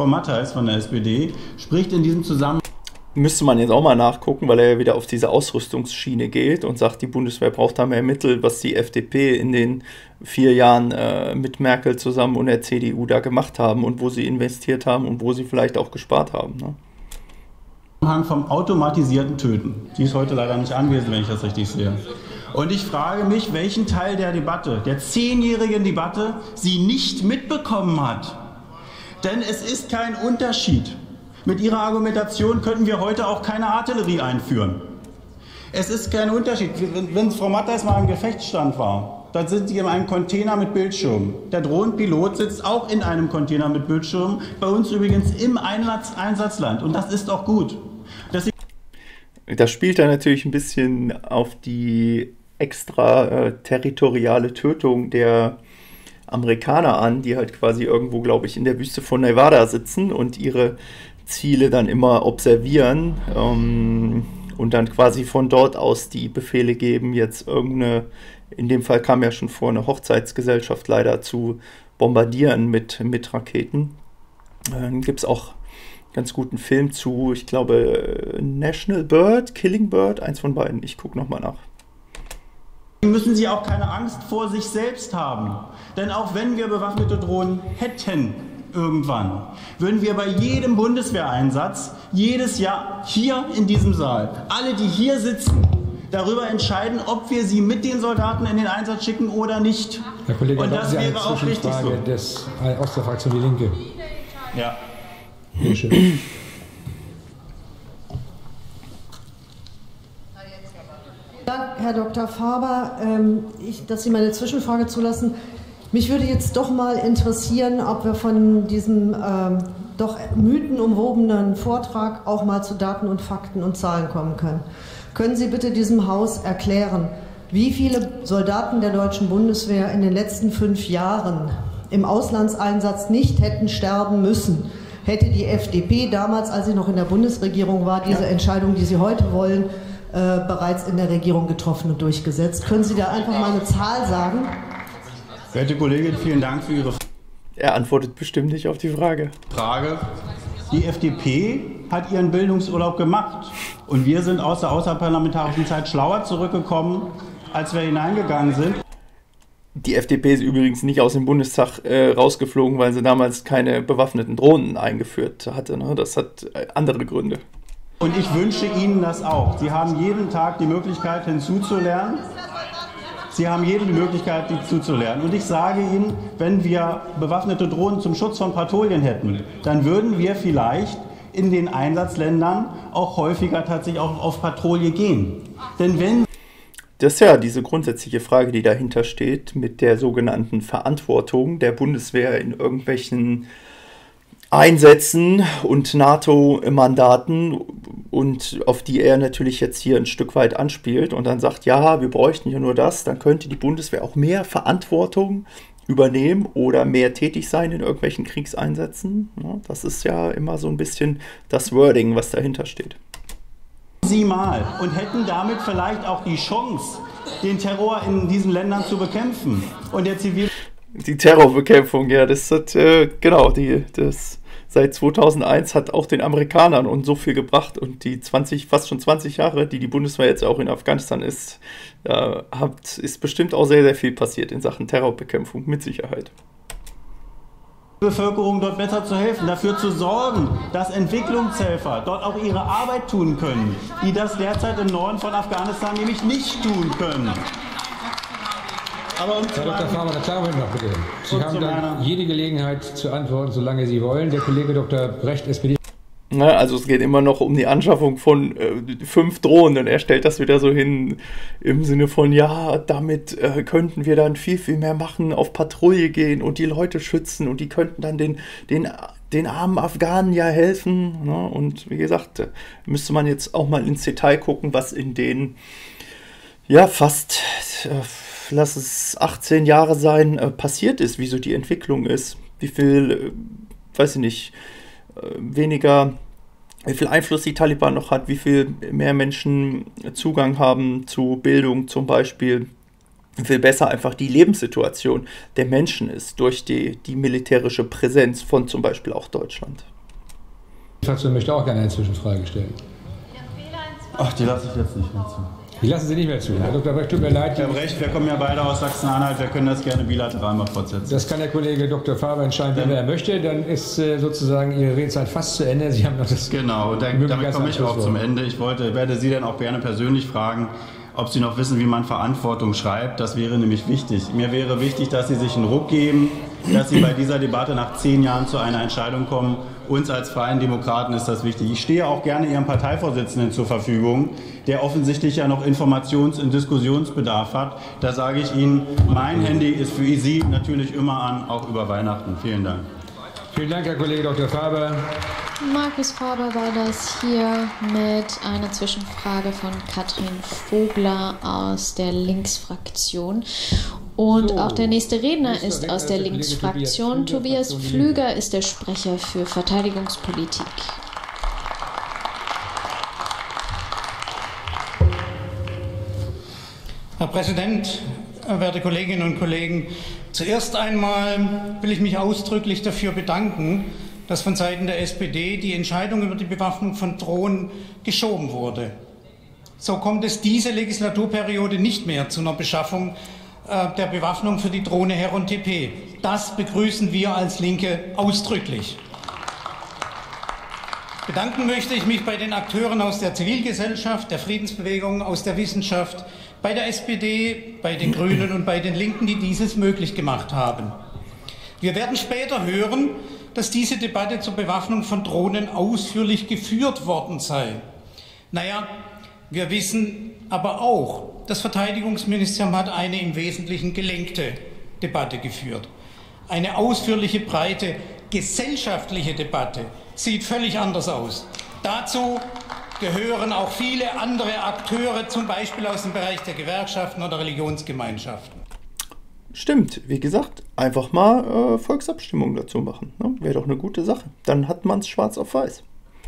Speaker 7: spricht in diesem Zusammenhang.
Speaker 1: Müsste man jetzt auch mal nachgucken, weil er ja wieder auf diese Ausrüstungsschiene geht und sagt, die Bundeswehr braucht da mehr Mittel, was die FDP in den 4 Jahren mit Merkel zusammen und der CDU da gemacht haben und wo sie investiert haben und wo sie vielleicht auch gespart haben. Ne?
Speaker 7: Vom automatisierten Töten. Die ist heute leider nicht anwesend, wenn ich das richtig sehe. Und ich frage mich, welchen Teil der Debatte, der 10-jährigen Debatte, sie nicht mitbekommen hat. Denn es ist kein Unterschied. Mit ihrer Argumentation könnten wir heute auch keine Artillerie einführen. Es ist kein Unterschied. Wenn Frau Mattheis mal im Gefechtsstand war, dann sind sie in einem Container mit Bildschirm. Der Drohnenpilot sitzt auch in einem Container mit Bildschirm, bei uns übrigens im Einsatzland. Und das ist auch gut.
Speaker 1: Das spielt er natürlich ein bisschen auf die extraterritoriale Tötung der Amerikaner an, die halt quasi irgendwo, glaube ich, in der Wüste von Nevada sitzen und ihre Ziele dann immer observieren und dann quasi von dort aus die Befehle geben, jetzt irgendeine in dem Fall kam ja schon vor, eine Hochzeitsgesellschaft leider zu bombardieren mit Raketen. Gibt es auch einen ganz guten Film zu, ich glaube, National Bird, Killing Bird, eins von beiden. Ich gucke nochmal nach.
Speaker 7: Müssen Sie auch keine Angst vor sich selbst haben. Denn auch wenn wir bewaffnete Drohnen hätten, irgendwann, würden wir bei jedem Bundeswehreinsatz jedes Jahr hier in diesem Saal, alle, die hier sitzen, darüber entscheiden, ob wir sie mit den Soldaten in den Einsatz schicken oder nicht.
Speaker 4: Herr Kollege,
Speaker 7: und das wäre auch richtig so.
Speaker 4: Aus der Fraktion Die Linke.
Speaker 7: Ja.
Speaker 4: Sehr schön.
Speaker 8: Dank, Herr Dr. Faber, dass Sie meine Zwischenfrage zulassen. Mich würde jetzt doch mal interessieren, ob wir von diesem doch mythenumwobenen Vortrag auch mal zu Daten und Fakten und Zahlen kommen können. Können Sie bitte diesem Haus erklären, wie viele Soldaten der deutschen Bundeswehr in den letzten 5 Jahren im Auslandseinsatz nicht hätten sterben müssen? Hätte die FDP damals, als sie noch in der Bundesregierung war, diese Entscheidung, die Sie heute wollen, bereits in der Regierung getroffen und durchgesetzt? Können Sie da einfach mal eine Zahl sagen?
Speaker 7: Werte Kollegin, vielen Dank für Ihre Frage.
Speaker 1: Er antwortet bestimmt nicht auf die Frage.
Speaker 7: Die FDP hat ihren Bildungsurlaub gemacht und wir sind aus der außerparlamentarischen Zeit schlauer zurückgekommen, als wir hineingegangen sind.
Speaker 1: Die FDP ist übrigens nicht aus dem Bundestag rausgeflogen, weil sie damals keine bewaffneten Drohnen eingeführt hatte. Ne? Das hat andere Gründe.
Speaker 7: Und ich wünsche Ihnen das auch. Sie haben jeden Tag die Möglichkeit hinzuzulernen. Sie haben die Möglichkeit, die zuzulernen. Und ich sage Ihnen, wenn wir bewaffnete Drohnen zum Schutz von Patrouillen hätten, dann würden wir vielleicht in den Einsatzländern auch häufiger tatsächlich auch auf Patrouille gehen. Denn wenn
Speaker 1: das ist ja diese grundsätzliche Frage, die dahinter steht, mit der sogenannten Verantwortung der Bundeswehr in irgendwelchen Einsätzen und NATO-Mandaten, und auf die er natürlich jetzt hier ein Stück weit anspielt und dann sagt, ja, wir bräuchten ja nur das, dann könnte die Bundeswehr auch mehr Verantwortung übernehmen oder mehr tätig sein in irgendwelchen Kriegseinsätzen. Ja, das ist ja immer so ein bisschen das Wording, was dahinter steht.
Speaker 7: Sie mal und hätten damit vielleicht auch die Chance, den Terror in diesen Ländern zu bekämpfen. Und der
Speaker 1: die Terrorbekämpfung, ja, das hat, genau, seit 2001 hat auch den Amerikanern und so viel gebracht, und die fast schon 20 Jahre, die Bundeswehr jetzt auch in Afghanistan ist, ist bestimmt auch sehr, sehr viel passiert in Sachen Terrorbekämpfung, mit Sicherheit.
Speaker 7: Bevölkerung dort besser zu helfen, dafür zu sorgen, dass Entwicklungshelfer dort auch ihre Arbeit tun können, die das derzeit im Norden von Afghanistan nämlich nicht tun können.
Speaker 4: Aber Herr Dr. Faber, eine Klarheit noch bitte. Sie haben dann jede Gelegenheit zu antworten, solange Sie wollen. Der Kollege Dr. Brecht, SPD.
Speaker 1: Na, also es geht immer noch um die Anschaffung von 5 Drohnen. Er stellt das wieder so hin im Sinne von, ja, damit könnten wir dann viel, viel mehr machen, auf Patrouille gehen und die Leute schützen, und die könnten dann den armen Afghanen ja helfen. Ne? Und wie gesagt, müsste man jetzt auch mal ins Detail gucken, was in den fast, lass es 18 Jahre sein, passiert ist, wie so die Entwicklung ist, wie viel, weiß ich nicht, wie viel Einfluss die Taliban noch hat, wie viel mehr Menschen Zugang haben zu Bildung zum Beispiel, wie viel besser einfach die Lebenssituation der Menschen ist durch die militärische Präsenz von zum Beispiel auch Deutschland.
Speaker 4: Die Fraktion möchte auch gerne eine Zwischenfrage stellen.
Speaker 7: Ach, die lasse ich jetzt nicht mehr zu.
Speaker 4: Die lassen Sie nicht mehr zu. Herr Dr. Brecht, tut mir leid.
Speaker 7: Herr Brecht, wir kommen ja beide aus Sachsen-Anhalt, wir können das gerne bilateral mal fortsetzen.
Speaker 4: Das kann der Kollege Dr. Faber entscheiden, wenn er möchte. Dann ist sozusagen Ihre Redezeit fast zu Ende. Sie haben noch das.
Speaker 7: Genau, und damit komme ich auch zum Ende. Ich werde Sie dann auch gerne persönlich fragen, ob Sie noch wissen, wie man Verantwortung schreibt. Das wäre nämlich wichtig. Mir wäre wichtig, dass Sie sich einen Ruck geben, dass Sie bei dieser Debatte nach 10 Jahren zu einer Entscheidung kommen. Uns als Freien Demokraten ist das wichtig. Ich stehe auch gerne Ihrem Parteivorsitzenden zur Verfügung, der offensichtlich ja noch Informations- und Diskussionsbedarf hat. Da sage ich Ihnen, mein Handy ist für Sie natürlich immer an, auch über Weihnachten. Vielen Dank.
Speaker 4: Vielen Dank, Herr Kollege Dr. Faber.
Speaker 2: Markus Faber war das hier mit einer Zwischenfrage von Katrin Vogler aus der Linksfraktion. Und auch der nächste Redner ist aus der Linksfraktion. Tobias Pflüger ist der Sprecher für Verteidigungspolitik.
Speaker 9: Herr Präsident,
Speaker 3: werte Kolleginnen und Kollegen, zuerst einmal will ich mich ausdrücklich dafür bedanken, dass von Seiten der SPD die Entscheidung über die Bewaffnung von Drohnen geschoben wurde. So kommt es diese Legislaturperiode nicht mehr zu einer Beschaffung der Bewaffnung für die Drohne Heron TP. Das begrüßen wir als Linke ausdrücklich. Bedanken möchte ich mich bei den Akteuren aus der Zivilgesellschaft, der Friedensbewegung, aus der Wissenschaft, bei der SPD, bei den Grünen und bei den Linken, die dieses möglich gemacht haben. Wir werden später hören, dass diese Debatte zur Bewaffnung von Drohnen ausführlich geführt worden sei. Naja, wir wissen aber auch, das Verteidigungsministerium hat eine im Wesentlichen gelenkte Debatte geführt. Eine ausführliche, breite, gesellschaftliche Debatte sieht völlig anders aus. Dazu gehören auch viele andere Akteure, zum Beispiel aus dem Bereich der Gewerkschaften oder Religionsgemeinschaften.
Speaker 1: Stimmt, wie gesagt, einfach mal Volksabstimmung dazu machen. Ne? Wäre doch eine gute Sache. Dann hat man es schwarz auf weiß.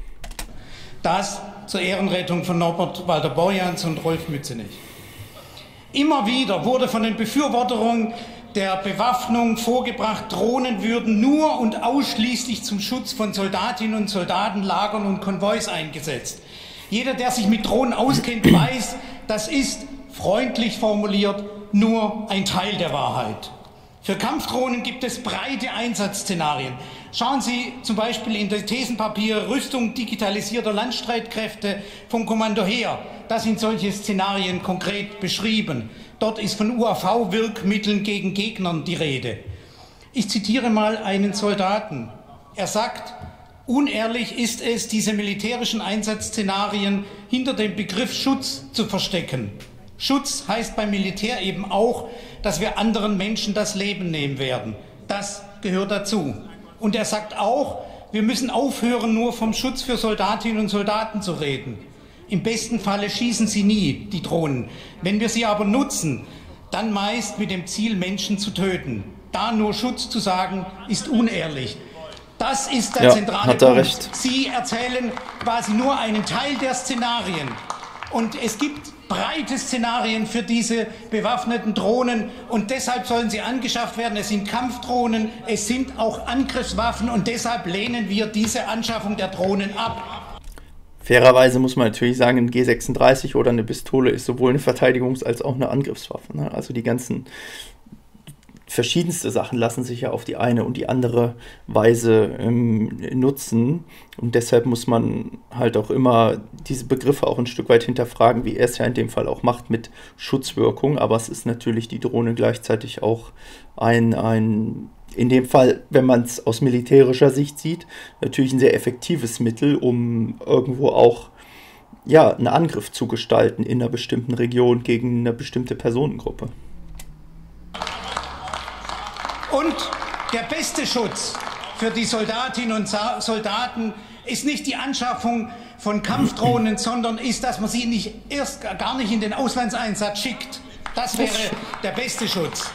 Speaker 3: Das zur Ehrenrettung von Norbert Walter-Borjans und Rolf Mützenich. Immer wieder wurde von den Befürwortern der Bewaffnung vorgebracht, Drohnen würden nur und ausschließlich zum Schutz von Soldatinnen und Soldaten, Lagern und Konvois eingesetzt. Jeder, der sich mit Drohnen auskennt, weiß, das ist, freundlich formuliert, nur ein Teil der Wahrheit. Für Kampfdrohnen gibt es breite Einsatzszenarien. Schauen Sie zum Beispiel in die Thesenpapiere Rüstung digitalisierter Landstreitkräfte vom Kommando Heer. Da sind solche Szenarien konkret beschrieben. Dort ist von UAV-Wirkmitteln gegen Gegnern die Rede. Ich zitiere mal einen Soldaten. Er sagt, unehrlich ist es, diese militärischen Einsatzszenarien hinter dem Begriff Schutz zu verstecken. Schutz heißt beim Militär eben auch, dass wir anderen Menschen das Leben nehmen werden. Das gehört dazu. Und er sagt auch, wir müssen aufhören, nur vom Schutz für Soldatinnen und Soldaten zu reden. Im besten Falle schießen sie nie, die Drohnen. Wenn wir sie aber nutzen, dann meist mit dem Ziel, Menschen zu töten. Da nur Schutz zu sagen, ist unehrlich. Das ist der zentrale Punkt.
Speaker 1: Recht.
Speaker 3: Sie erzählen quasi nur einen Teil der Szenarien. Und es gibt breite Szenarien für diese bewaffneten Drohnen und deshalb sollen sie angeschafft werden. Es sind Kampfdrohnen, es sind auch Angriffswaffen und deshalb lehnen wir diese Anschaffung der Drohnen ab.
Speaker 1: Fairerweise muss man natürlich sagen, ein G36 oder eine Pistole ist sowohl eine Verteidigungs- als auch eine Angriffswaffe. Ne? Also die ganzen verschiedenste Sachen lassen sich ja auf die eine und die andere Weise nutzen. Und deshalb muss man halt auch immer diese Begriffe auch ein Stück weit hinterfragen, wie er es ja in dem Fall auch macht mit Schutzwirkung. Aber es ist natürlich die Drohne gleichzeitig auch in dem Fall, wenn man es aus militärischer Sicht sieht, natürlich ein sehr effektives Mittel, um irgendwo auch einen Angriff zu gestalten in einer bestimmten Region gegen eine bestimmte Personengruppe.
Speaker 3: Und der beste Schutz für die Soldatinnen und Soldaten ist nicht die Anschaffung von Kampfdrohnen, sondern ist, dass man sie gar nicht in den Auslandseinsatz schickt. Das wäre der beste Schutz.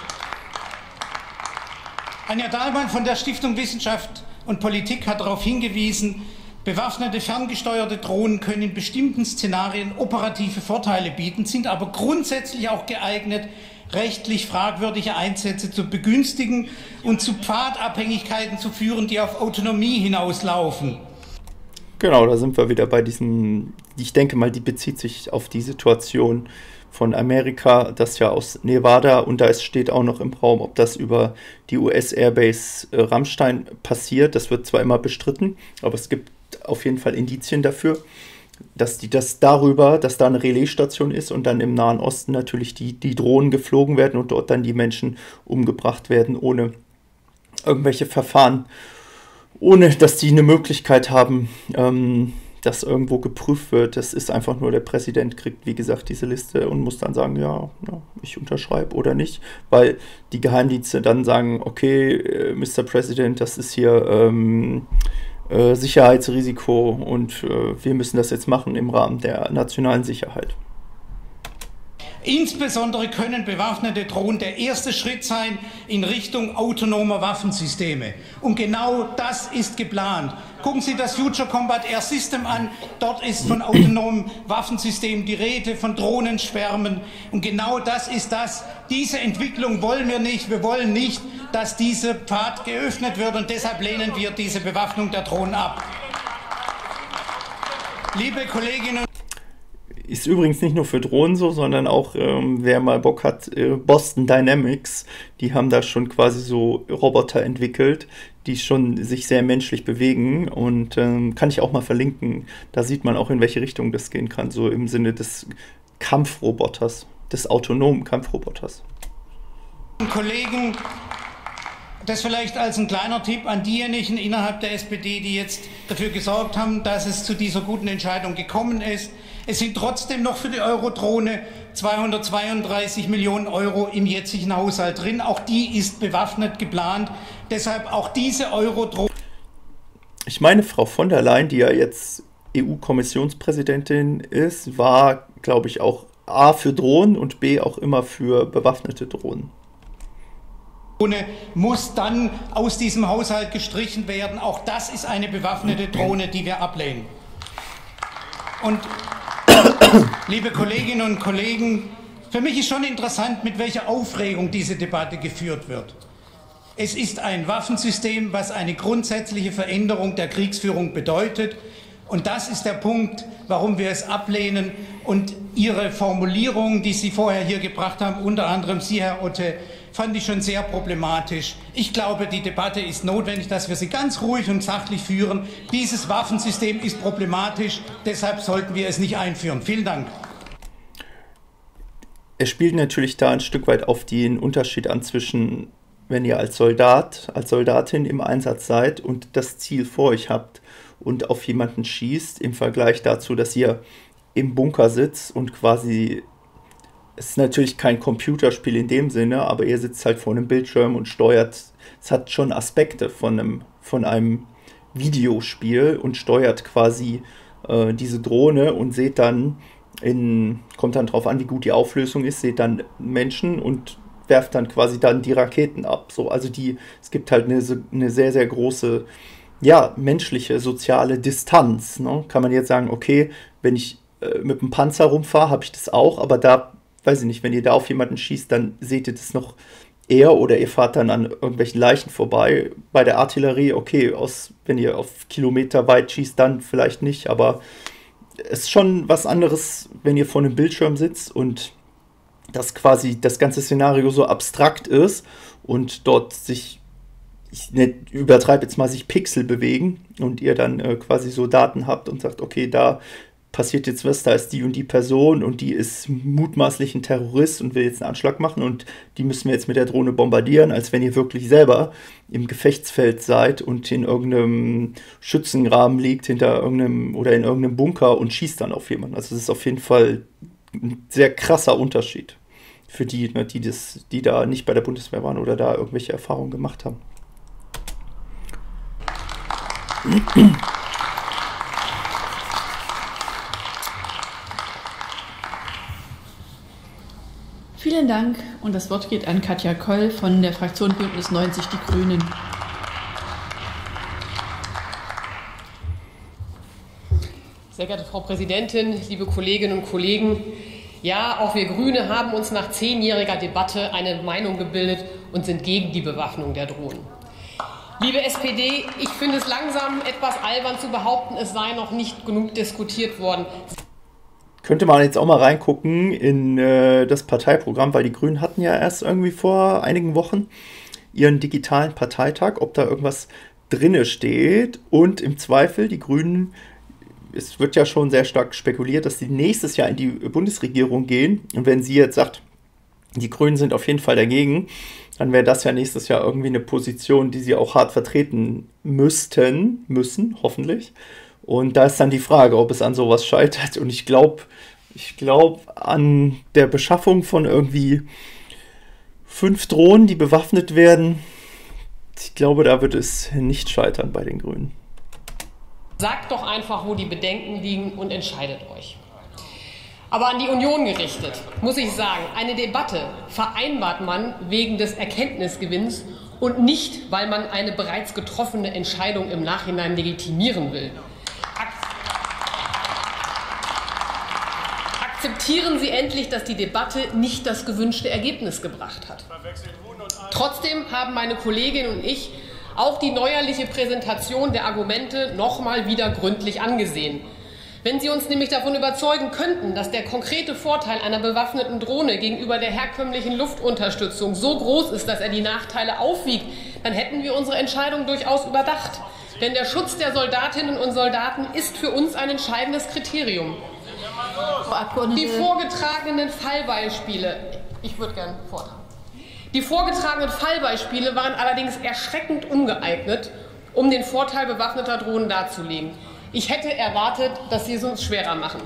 Speaker 3: Anja Dahlmann von der Stiftung Wissenschaft und Politik hat darauf hingewiesen, bewaffnete ferngesteuerte Drohnen können in bestimmten Szenarien operative Vorteile bieten, sind aber grundsätzlich auch geeignet, rechtlich fragwürdige Einsätze zu begünstigen und zu Pfadabhängigkeiten zu führen, die auf Autonomie hinauslaufen.
Speaker 1: Genau, da sind wir wieder bei diesem, ich denke mal, die bezieht sich auf die Situation von Amerika, das ja aus Nevada, und da steht auch noch im Raum, ob das über die US-Airbase Ramstein passiert. Das wird zwar immer bestritten, aber es gibt auf jeden Fall Indizien dafür, dass da eine Relaisstation ist und dann im Nahen Osten natürlich die Drohnen geflogen werden und dort dann die Menschen umgebracht werden, ohne irgendwelche Verfahren, ohne dass die eine Möglichkeit haben, dass irgendwo geprüft wird. Das ist einfach nur, der Präsident kriegt, wie gesagt, diese Liste und muss dann sagen, ja ich unterschreibe oder nicht, weil die Geheimdienste dann sagen, okay, Mr. President, das ist hier Sicherheitsrisiko und wir müssen das jetzt machen im Rahmen der nationalen Sicherheit.
Speaker 9: Insbesondere können bewaffnete Drohnen der erste Schritt sein in Richtung autonomer Waffensysteme. Und genau das ist geplant. Gucken Sie das Future Combat Air System an. Dort ist von autonomen Waffensystemen die Rede, von Drohnenschwärmen. Und genau das ist das. Diese Entwicklung wollen wir nicht. Wir wollen nicht, dass dieser Pfad geöffnet wird. Und deshalb lehnen wir diese Bewaffnung der Drohnen ab. Liebe Kolleginnen und
Speaker 1: ist übrigens nicht nur für Drohnen so, sondern auch, wer mal Bock hat, Boston Dynamics, die haben da schon quasi so Roboter entwickelt, die schon sich sehr menschlich bewegen und kann ich auch mal verlinken. Da sieht man auch, in welche Richtung das gehen kann, so im Sinne des Kampfroboters, des autonomen Kampfroboters.
Speaker 9: Kollegen, das vielleicht als ein kleiner Tipp an diejenigen innerhalb der SPD, die jetzt dafür gesorgt haben, dass es zu dieser guten Entscheidung gekommen ist. Es sind trotzdem noch für die Eurodrohne 232 Millionen Euro im jetzigen Haushalt drin. Auch die ist bewaffnet geplant. Deshalb auch diese Eurodrohne.
Speaker 1: Ich meine, Frau von der Leyen, die ja jetzt EU-Kommissionspräsidentin ist, war, glaube ich, auch A für Drohnen und B auch immer für bewaffnete Drohnen.
Speaker 9: Muss dann aus diesem Haushalt gestrichen werden. Auch das ist eine bewaffnete Drohne, die wir ablehnen. Und liebe Kolleginnen und Kollegen, für mich ist schon interessant, mit welcher Aufregung diese Debatte geführt wird. Es ist ein Waffensystem, was eine grundsätzliche Veränderung der Kriegsführung bedeutet. Und das ist der Punkt, warum wir es ablehnen. Und Ihre Formulierung, die Sie vorher hier gebracht haben, unter anderem Sie, Herr Otte, fand ich schon sehr problematisch. Ich glaube, die Debatte ist notwendig, dass wir sie ganz ruhig und sachlich führen. Dieses Waffensystem ist problematisch, deshalb sollten wir es nicht einführen. Vielen Dank.
Speaker 1: Es spielt natürlich da ein Stück weit auf den Unterschied an zwischen, wenn ihr als Soldat, als Soldatin im Einsatz seid und das Ziel vor euch habt und auf jemanden schießt, im Vergleich dazu, dass ihr im Bunker sitzt und quasi, es ist natürlich kein Computerspiel in dem Sinne, aber ihr sitzt halt vor einem Bildschirm und steuert, es hat schon Aspekte von einem Videospiel und steuert quasi diese Drohne und seht dann, kommt dann drauf an, wie gut die Auflösung ist, seht dann Menschen und werft dann quasi dann die Raketen ab. So, also es gibt halt eine sehr, sehr große, ja, menschliche, soziale Distanz. Ne? Kann man jetzt sagen, okay, wenn ich mit dem Panzer rumfahre, habe ich das auch, aber da, weiß ich nicht, wenn ihr da auf jemanden schießt, dann seht ihr das noch eher oder ihr fahrt dann an irgendwelchen Leichen vorbei. Bei der Artillerie, okay, wenn ihr auf Kilometer weit schießt, dann vielleicht nicht, aber es ist schon was anderes, wenn ihr vor einem Bildschirm sitzt und dass quasi das ganze Szenario so abstrakt ist und dort sich, ich übertreibe jetzt mal, sich Pixel bewegen und ihr dann quasi so Daten habt und sagt, okay, da passiert jetzt was, da ist die und die Person und die ist mutmaßlich ein Terrorist und will jetzt einen Anschlag machen und die müssen wir jetzt mit der Drohne bombardieren, als wenn ihr wirklich selber im Gefechtsfeld seid und in irgendeinem Schützengraben liegt, hinter irgendeinem oder in irgendeinem Bunker und schießt dann auf jemanden. Also das ist auf jeden Fall ein sehr krasser Unterschied für die, ne, die da nicht bei der Bundeswehr waren oder da irgendwelche Erfahrungen gemacht haben.
Speaker 10: Vielen Dank und das Wort geht an Katja Koll von der Fraktion Bündnis 90 Die Grünen.
Speaker 11: Sehr geehrte Frau Präsidentin, liebe Kolleginnen und Kollegen, ja, auch wir Grüne haben uns nach 10-jähriger Debatte eine Meinung gebildet und sind gegen die Bewaffnung der Drohnen. Liebe SPD, ich finde es langsam etwas albern zu behaupten, es sei noch nicht genug diskutiert worden.
Speaker 1: Könnte man jetzt auch mal reingucken in das Parteiprogramm, weil die Grünen hatten ja erst irgendwie vor einigen Wochen ihren digitalen Parteitag, ob da irgendwas drinne steht. Und im Zweifel, die Grünen, es wird ja schon sehr stark spekuliert, dass sie nächstes Jahr in die Bundesregierung gehen. Und wenn sie jetzt sagt, die Grünen sind auf jeden Fall dagegen, dann wäre das ja nächstes Jahr irgendwie eine Position, die sie auch hart vertreten müssen, hoffentlich. Und da ist dann die Frage, ob es an sowas scheitert. Und ich glaube an der Beschaffung von irgendwie 5 Drohnen, die bewaffnet werden. Ich glaube, da wird es nicht scheitern bei den Grünen.
Speaker 11: Sagt doch einfach, wo die Bedenken liegen und entscheidet euch. Aber an die Union gerichtet, muss ich sagen, eine Debatte vereinbart man wegen des Erkenntnisgewinns und nicht, weil man eine bereits getroffene Entscheidung im Nachhinein legitimieren will. Akzeptieren Sie endlich, dass die Debatte nicht das gewünschte Ergebnis gebracht hat. Trotzdem haben meine Kollegin und ich auch die neuerliche Präsentation der Argumente noch mal wieder gründlich angesehen. Wenn Sie uns nämlich davon überzeugen könnten, dass der konkrete Vorteil einer bewaffneten Drohne gegenüber der herkömmlichen Luftunterstützung so groß ist, dass er die Nachteile aufwiegt, dann hätten wir unsere Entscheidung durchaus überdacht. Denn der Schutz der Soldatinnen und Soldaten ist für uns ein entscheidendes Kriterium. Die vorgetragenen Fallbeispiele, ich würde gerne vortragen. Die vorgetragenen Fallbeispiele waren allerdings erschreckend ungeeignet, um den Vorteil bewaffneter Drohnen darzulegen. Ich hätte erwartet, dass sie es uns schwerer machen.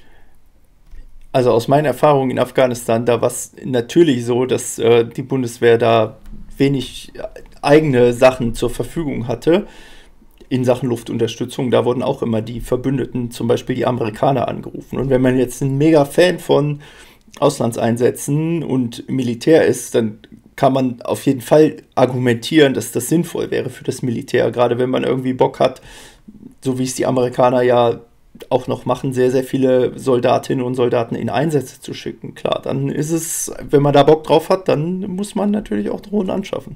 Speaker 1: Also aus meinen Erfahrungen in Afghanistan, da war es natürlich so, dass die Bundeswehr da wenig eigene Sachen zur Verfügung hatte in Sachen Luftunterstützung. Da wurden auch immer die Verbündeten, zum Beispiel die Amerikaner, angerufen. Und wenn man jetzt ein mega Fan von Auslandseinsätzen und Militär ist, dann kann man auf jeden Fall argumentieren, dass das sinnvoll wäre für das Militär, gerade wenn man irgendwie Bock hat, so wie es die Amerikaner ja auch noch machen, sehr, sehr viele Soldatinnen und Soldaten in Einsätze zu schicken. Klar, dann ist es, wenn man da Bock drauf hat, dann muss man natürlich auch Drohnen anschaffen.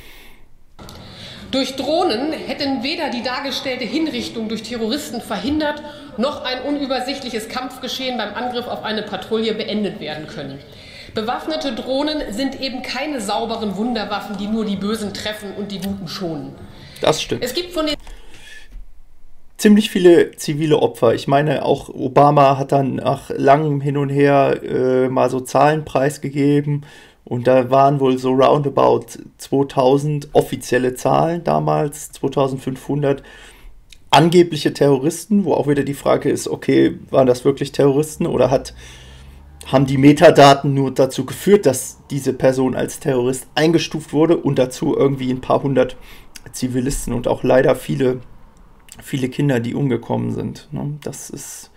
Speaker 11: Durch Drohnen hätten weder die dargestellte Hinrichtung durch Terroristen verhindert, noch ein unübersichtliches Kampfgeschehen beim Angriff auf eine Patrouille beendet werden können. Bewaffnete Drohnen sind eben keine sauberen Wunderwaffen, die nur die Bösen treffen und die Guten schonen.
Speaker 1: Das stimmt.
Speaker 11: Es gibt von den
Speaker 1: ziemlich viele zivile Opfer. Ich meine, auch Obama hat dann nach langem Hin und Her mal so Zahlen preisgegeben. Und da waren wohl so roundabout 2000 offizielle Zahlen damals, 2500 angebliche Terroristen, wo auch wieder die Frage ist, okay, waren das wirklich Terroristen oder haben die Metadaten nur dazu geführt, dass diese Person als Terrorist eingestuft wurde und dazu irgendwie ein paar hundert Zivilisten und auch leider viele Kinder, die umgekommen sind. Das ist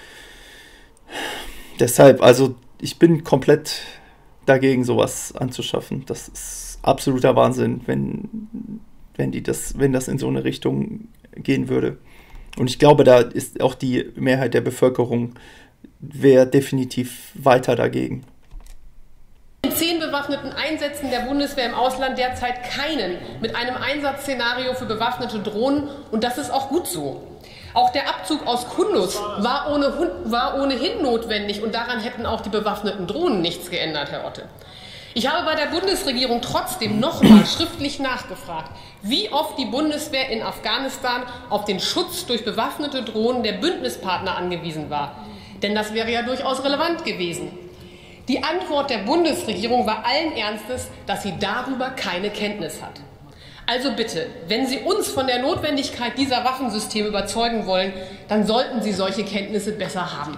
Speaker 1: deshalb, also ich bin komplett dagegen, sowas anzuschaffen. Das ist absoluter Wahnsinn, wenn das in so eine Richtung gehen würde. Und ich glaube, da ist auch die Mehrheit der Bevölkerung wäre definitiv weiter dagegen.
Speaker 11: In 10 bewaffneten Einsätzen der Bundeswehr im Ausland derzeit keinen mit einem Einsatzszenario für bewaffnete Drohnen und das ist auch gut so. Auch der Abzug aus Kunduz war ohnehin notwendig und daran hätten auch die bewaffneten Drohnen nichts geändert, Herr Otte. Ich habe bei der Bundesregierung trotzdem nochmal schriftlich nachgefragt, wie oft die Bundeswehr in Afghanistan auf den Schutz durch bewaffnete Drohnen der Bündnispartner angewiesen war. Denn das wäre ja durchaus relevant gewesen. Die Antwort der Bundesregierung war allen Ernstes, dass sie darüber keine Kenntnis hat. Also bitte, wenn Sie uns von der Notwendigkeit dieser Waffensysteme überzeugen wollen, dann sollten Sie solche Kenntnisse besser haben.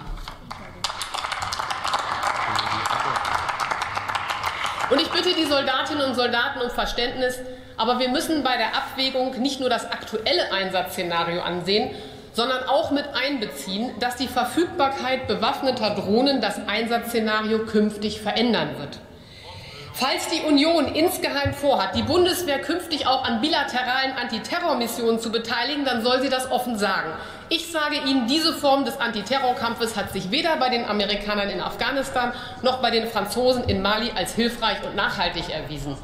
Speaker 11: Und ich bitte die Soldatinnen und Soldaten um Verständnis, aber wir müssen bei der Abwägung nicht nur das aktuelle Einsatzszenario ansehen, sondern auch mit einbeziehen, dass die Verfügbarkeit bewaffneter Drohnen das Einsatzszenario künftig verändern wird. Falls die Union insgeheim vorhat, die Bundeswehr künftig auch an bilateralen Antiterrormissionen zu beteiligen, dann soll sie das offen sagen. Ich sage Ihnen, diese Form des Antiterrorkampfes hat sich weder bei den Amerikanern in Afghanistan noch bei den Franzosen in Mali als hilfreich und nachhaltig erwiesen.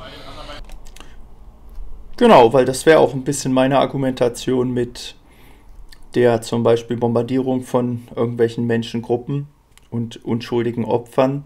Speaker 1: Genau, weil das wäre auch ein bisschen meine Argumentation mit der zum Beispiel Bombardierung von irgendwelchen Menschengruppen und unschuldigen Opfern.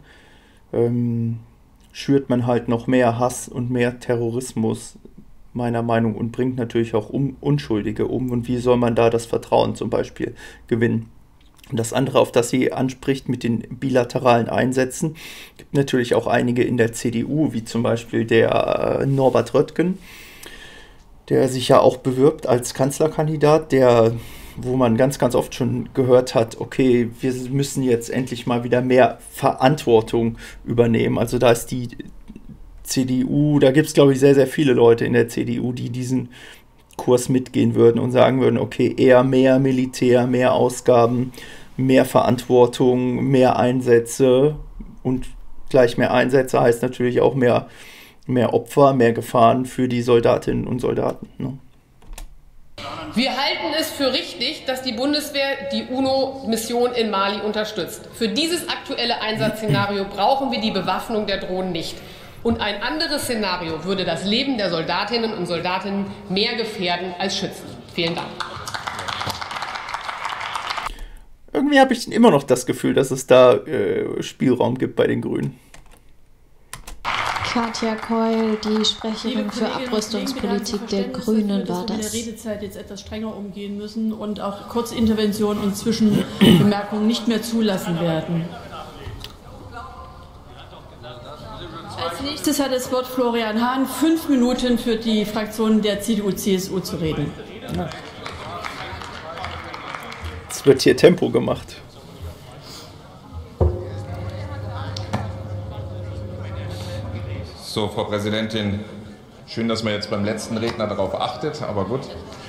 Speaker 1: Schürt man halt noch mehr Hass und mehr Terrorismus, meiner Meinung nach, und bringt natürlich auch Unschuldige um. Und wie soll man da das Vertrauen zum Beispiel gewinnen? Und das andere, auf das sie anspricht mit den bilateralen Einsätzen, gibt natürlich auch einige in der CDU, wie zum Beispiel der Norbert Röttgen, der sich ja auch bewirbt als Kanzlerkandidat, wo man ganz, ganz oft schon gehört hat, okay, wir müssen jetzt endlich mal wieder mehr Verantwortung übernehmen. Also da ist die CDU, da gibt es, glaube ich, sehr, sehr viele Leute in der CDU, die diesen Kurs mitgehen würden und sagen würden, okay, eher mehr Militär, mehr Ausgaben mehr Verantwortung, mehr Einsätze, und gleich mehr Einsätze heißt natürlich auch mehr Opfer, mehr Gefahren für die Soldatinnen und Soldaten. Ne?
Speaker 11: Wir halten es für richtig, dass die Bundeswehr die UNO-Mission in Mali unterstützt. Für dieses aktuelle Einsatzszenario brauchen wir die Bewaffnung der Drohnen nicht. Und ein anderes Szenario würde das Leben der Soldatinnen und Soldaten mehr gefährden als schützen. Vielen Dank.
Speaker 1: Irgendwie habe ich immer noch das Gefühl, dass es da Spielraum gibt bei den Grünen.
Speaker 2: Katja Keul, die Sprecherin für Abrüstungspolitik der Grünen, war das.
Speaker 10: Mit der Redezeit jetzt etwas strenger umgehen müssen und auch Kurzinterventionen und Zwischenbemerkungen nicht mehr zulassen werden. Als nächstes hat das Wort Florian Hahn, 5 Minuten für die Fraktion der CDU-CSU zu reden.
Speaker 1: Ja. Es wird hier Tempo gemacht.
Speaker 12: So, Frau Präsidentin, schön, dass man jetzt beim letzten Redner darauf achtet, aber gut.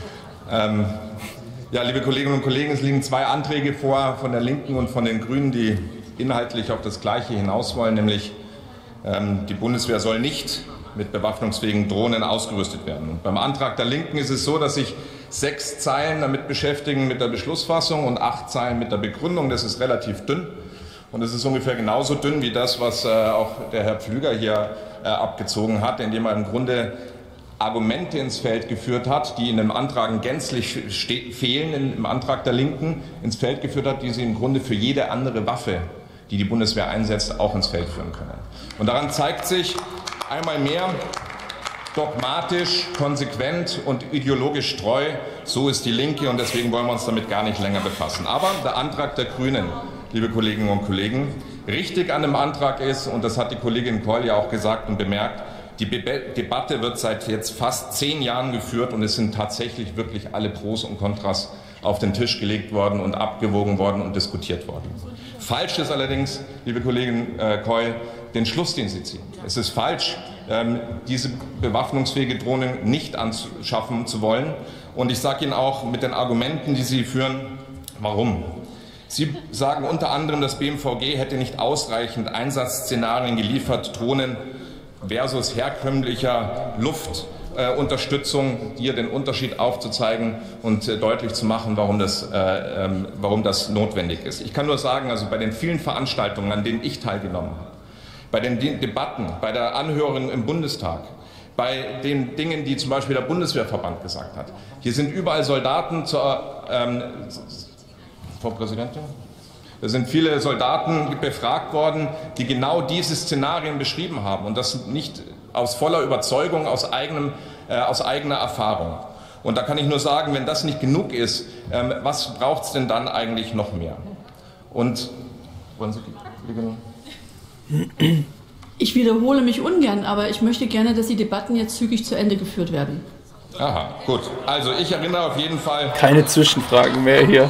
Speaker 12: Ja, liebe Kolleginnen und Kollegen, es liegen 2 Anträge vor von der Linken und von den Grünen, die inhaltlich auf das Gleiche hinaus wollen, nämlich die Bundeswehr soll nicht mit bewaffnungsfähigen Drohnen ausgerüstet werden. Und beim Antrag der Linken ist es so, dass sich 6 Zeilen damit beschäftigen mit der Beschlussfassung und 8 Zeilen mit der Begründung. Das ist relativ dünn. Und es ist ungefähr genauso dünn wie das, was auch der Herr Pflüger hier abgezogen hat, indem er im Grunde Argumente ins Feld geführt hat, die in dem Antrag gänzlich fehlen, im Antrag der Linken ins Feld geführt hat, die sie im Grunde für jede andere Waffe, die die Bundeswehr einsetzt, auch ins Feld führen können. Und daran zeigt sich einmal mehr dogmatisch, konsequent und ideologisch treu. So ist die Linke, und deswegen wollen wir uns damit gar nicht länger befassen. Aber der Antrag der Grünen, liebe Kolleginnen und Kollegen, richtig an dem Antrag ist, und das hat die Kollegin Keul ja auch gesagt und bemerkt, die Debatte wird seit jetzt fast 10 Jahren geführt, und es sind tatsächlich wirklich alle Pros und Kontras auf den Tisch gelegt worden und abgewogen worden und diskutiert worden. Falsch ist allerdings, liebe Kollegin Keul, den Schluss, den Sie ziehen. Es ist falsch, diese bewaffnungsfähige Drohne nicht anschaffen zu wollen. Und ich sage Ihnen auch mit den Argumenten, die Sie führen, warum. Sie sagen unter anderem, das BMVG hätte nicht ausreichend Einsatzszenarien geliefert, Drohnen versus herkömmlicher Luftunterstützung, hier den Unterschied aufzuzeigen und deutlich zu machen, warum das notwendig ist. Ich kann nur sagen, also bei den vielen Veranstaltungen, an denen ich teilgenommen habe, bei den Debatten, bei der Anhörung im Bundestag, bei den Dingen, die zum Beispiel der Bundeswehrverband gesagt hat, hier sind überall Soldaten Frau Präsidentin? Da sind viele Soldaten befragt worden, die genau diese Szenarien beschrieben haben, und das nicht aus voller Überzeugung, aus eigener Erfahrung. Und da kann ich nur sagen, wenn das nicht genug ist, was braucht es denn dann eigentlich noch mehr? Und wollen Sie
Speaker 10: Ich wiederhole mich ungern, aber ich möchte gerne, dass die Debatten jetzt zügig zu Ende geführt werden.
Speaker 12: Aha, gut. Also ich erinnere auf jeden Fall...
Speaker 1: Keine Zwischenfragen mehr hier.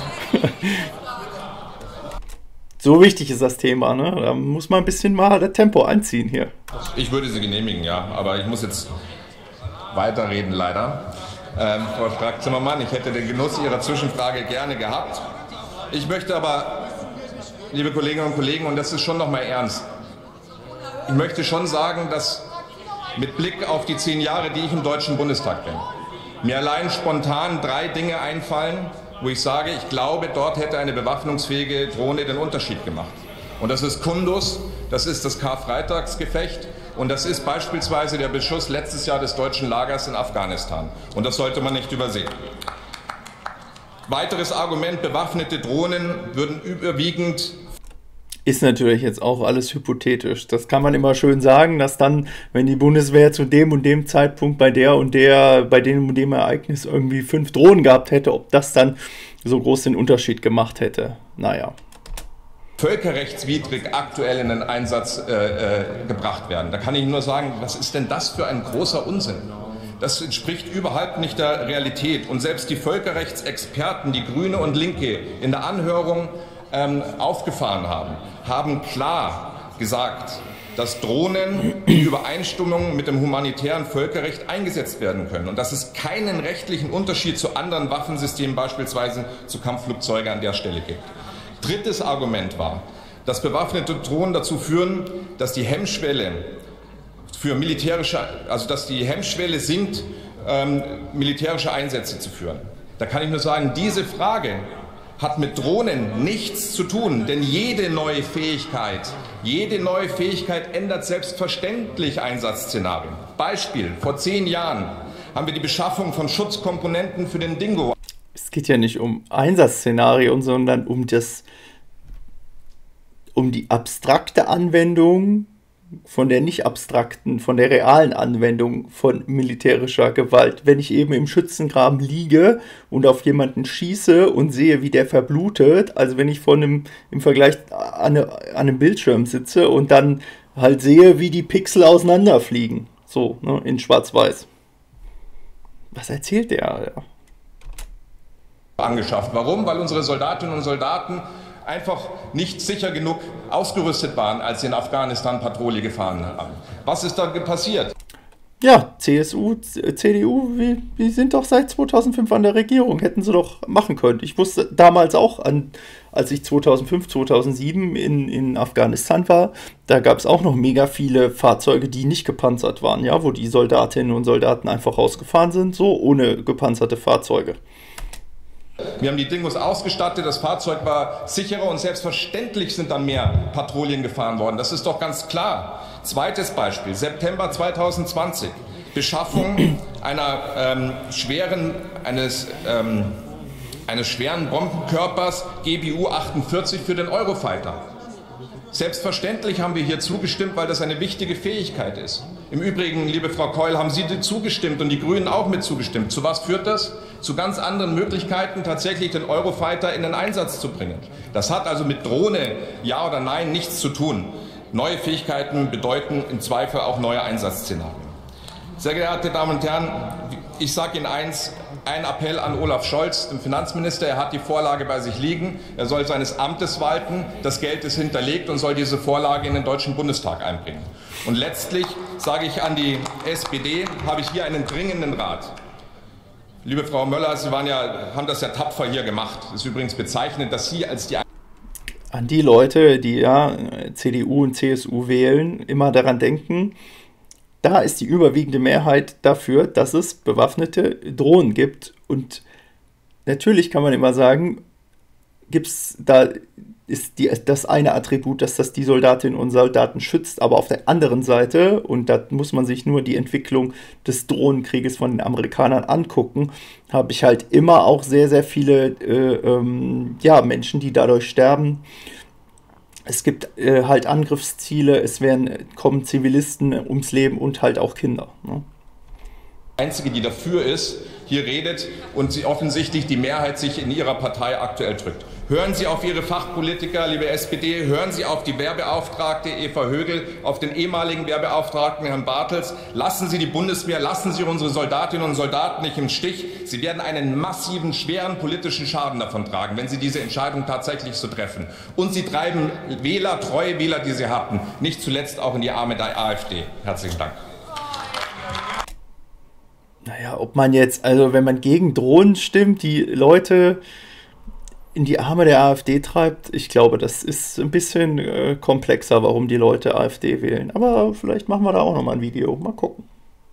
Speaker 1: So wichtig ist das Thema, ne? Da muss man ein bisschen mal das Tempo einziehen hier.
Speaker 12: Ich würde sie genehmigen, ja, aber ich muss jetzt weiterreden, leider. Frau Strack-Zimmermann, ich hätte den Genuss Ihrer Zwischenfrage gerne gehabt. Ich möchte aber, liebe Kolleginnen und Kollegen, und das ist schon noch mal ernst, ich möchte schon sagen, dass mit Blick auf die 10 Jahre, die ich im Deutschen Bundestag bin, mir allein spontan 3 Dinge einfallen, wo ich sage, ich glaube, dort hätte eine bewaffnungsfähige Drohne den Unterschied gemacht. Und das ist Kunduz, das ist das Karfreitagsgefecht, und das ist beispielsweise der Beschuss letztes Jahr des deutschen Lagers in Afghanistan. Und das sollte man nicht übersehen. Weiteres Argument, bewaffnete Drohnen würden überwiegend...
Speaker 1: Ist natürlich jetzt auch alles hypothetisch. Das kann man immer schön sagen, dass dann, wenn die Bundeswehr zu dem und dem Zeitpunkt bei dem und dem Ereignis irgendwie 5 Drohnen gehabt hätte, ob das dann so groß den Unterschied gemacht hätte. Naja.
Speaker 12: Völkerrechtswidrig aktuell in den Einsatz gebracht werden. Da kann ich nur sagen, was ist denn das für ein großer Unsinn? Das entspricht überhaupt nicht der Realität. Und selbst die Völkerrechtsexperten, die Grüne und Linke, in der Anhörung aufgefahren haben klar gesagt, dass Drohnen in Übereinstimmung mit dem humanitären Völkerrecht eingesetzt werden können und dass es keinen rechtlichen Unterschied zu anderen Waffensystemen, beispielsweise zu Kampfflugzeugen, an der Stelle gibt. Drittes Argument war, dass bewaffnete Drohnen dazu führen, dass die Hemmschwelle für militärische, also dass die Hemmschwelle sinkt, militärische Einsätze zu führen. Da kann ich nur sagen, diese Frage hat mit Drohnen nichts zu tun, denn jede neue Fähigkeit ändert selbstverständlich Einsatzszenarien. Beispiel, vor 10 Jahren haben wir die Beschaffung von Schutzkomponenten für den Dingo.
Speaker 1: Es geht ja nicht um Einsatzszenarien, sondern um die abstrakte Anwendung von der nicht abstrakten, von der realen Anwendung von militärischer Gewalt. Wenn ich eben im Schützengraben liege und auf jemanden schieße und sehe, wie der verblutet, also wenn ich im Vergleich an einem Bildschirm sitze und dann halt sehe, wie die Pixel auseinanderfliegen, so, ne, in Schwarz-Weiß. Was erzählt der?
Speaker 12: Angeschafft. Warum? Weil unsere Soldatinnen und Soldaten einfach nicht sicher genug ausgerüstet waren, als sie in Afghanistan Patrouille gefahren haben. Was ist da passiert?
Speaker 1: Ja, CSU, CDU, wir sind doch seit 2005 an der Regierung. Hätten sie doch machen können. Ich wusste damals auch, als ich 2005, 2007 in Afghanistan war, da gab es auch noch mega viele Fahrzeuge, die nicht gepanzert waren, ja, wo die Soldatinnen und Soldaten einfach rausgefahren sind, so ohne gepanzerte Fahrzeuge.
Speaker 12: Wir haben die Dingos ausgestattet, das Fahrzeug war sicherer und selbstverständlich sind dann mehr Patrouillen gefahren worden. Das ist doch ganz klar. Zweites Beispiel, September 2020, Beschaffung eines schweren Bombenkörpers GBU 48 für den Eurofighter. Selbstverständlich haben wir hier zugestimmt, weil das eine wichtige Fähigkeit ist. Im Übrigen, liebe Frau Keul, haben Sie zugestimmt und die Grünen auch mit zugestimmt. Zu was führt das? Zu ganz anderen Möglichkeiten, tatsächlich den Eurofighter in den Einsatz zu bringen. Das hat also mit Drohne, ja oder nein, nichts zu tun. Neue Fähigkeiten bedeuten im Zweifel auch neue Einsatzszenarien. Sehr geehrte Damen und Herren, ich sage Ihnen eins, ein Appell an Olaf Scholz, den Finanzminister. Er hat die Vorlage bei sich liegen. Er soll seines Amtes walten. Das Geld ist hinterlegt und soll diese Vorlage in den Deutschen Bundestag einbringen. Und letztlich sage ich an die SPD, habe ich hier einen dringenden Rat. Liebe Frau Möller, Sie haben das ja tapfer hier gemacht. Es ist übrigens bezeichnend, dass Sie als die...
Speaker 1: An die Leute, die ja CDU und CSU wählen, immer daran denken, da ist die überwiegende Mehrheit dafür, dass es bewaffnete Drohnen gibt. Und natürlich kann man immer sagen, ist das eine Attribut, dass das die Soldatinnen und Soldaten schützt. Aber auf der anderen Seite, und da muss man sich nur die Entwicklung des Drohnenkrieges von den Amerikanern angucken, habe ich halt immer auch sehr, sehr viele Menschen, die dadurch sterben. Es gibt halt Angriffsziele, kommen Zivilisten ums Leben und halt auch Kinder. Ne?
Speaker 12: Einzige, die dafür ist, hier redet und sie offensichtlich die Mehrheit sich in ihrer Partei aktuell drückt. Hören Sie auf Ihre Fachpolitiker, liebe SPD, hören Sie auf die Wehrbeauftragte Eva Högel, auf den ehemaligen Wehrbeauftragten Herrn Bartels. Lassen Sie die Bundeswehr, lassen Sie unsere Soldatinnen und Soldaten nicht im Stich. Sie werden einen massiven, schweren politischen Schaden davon tragen, wenn Sie diese Entscheidung tatsächlich so treffen. Und Sie treiben Wähler, treue Wähler, die Sie hatten, nicht zuletzt auch in die Arme der AfD. Herzlichen Dank.
Speaker 1: Naja, ob man jetzt, also wenn man gegen Drohnen stimmt, die Leute in die Arme der AfD treibt, ich glaube, das ist ein bisschen komplexer, warum die Leute AfD wählen. Aber vielleicht machen wir da auch nochmal ein Video. Mal gucken.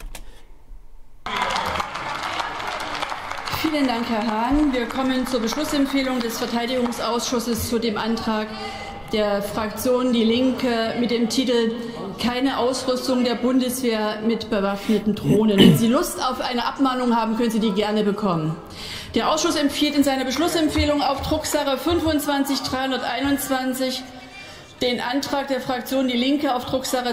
Speaker 10: Vielen Dank, Herr Hahn. Wir kommen zur Beschlussempfehlung des Verteidigungsausschusses zu dem Antrag der Fraktion Die Linke mit dem Titel Keine Ausrüstung der Bundeswehr mit bewaffneten Drohnen. Wenn Sie Lust auf eine Abmahnung haben, können Sie die gerne bekommen. Der Ausschuss empfiehlt in seiner Beschlussempfehlung auf Drucksache 25.321 den Antrag der Fraktion Die Linke auf Drucksache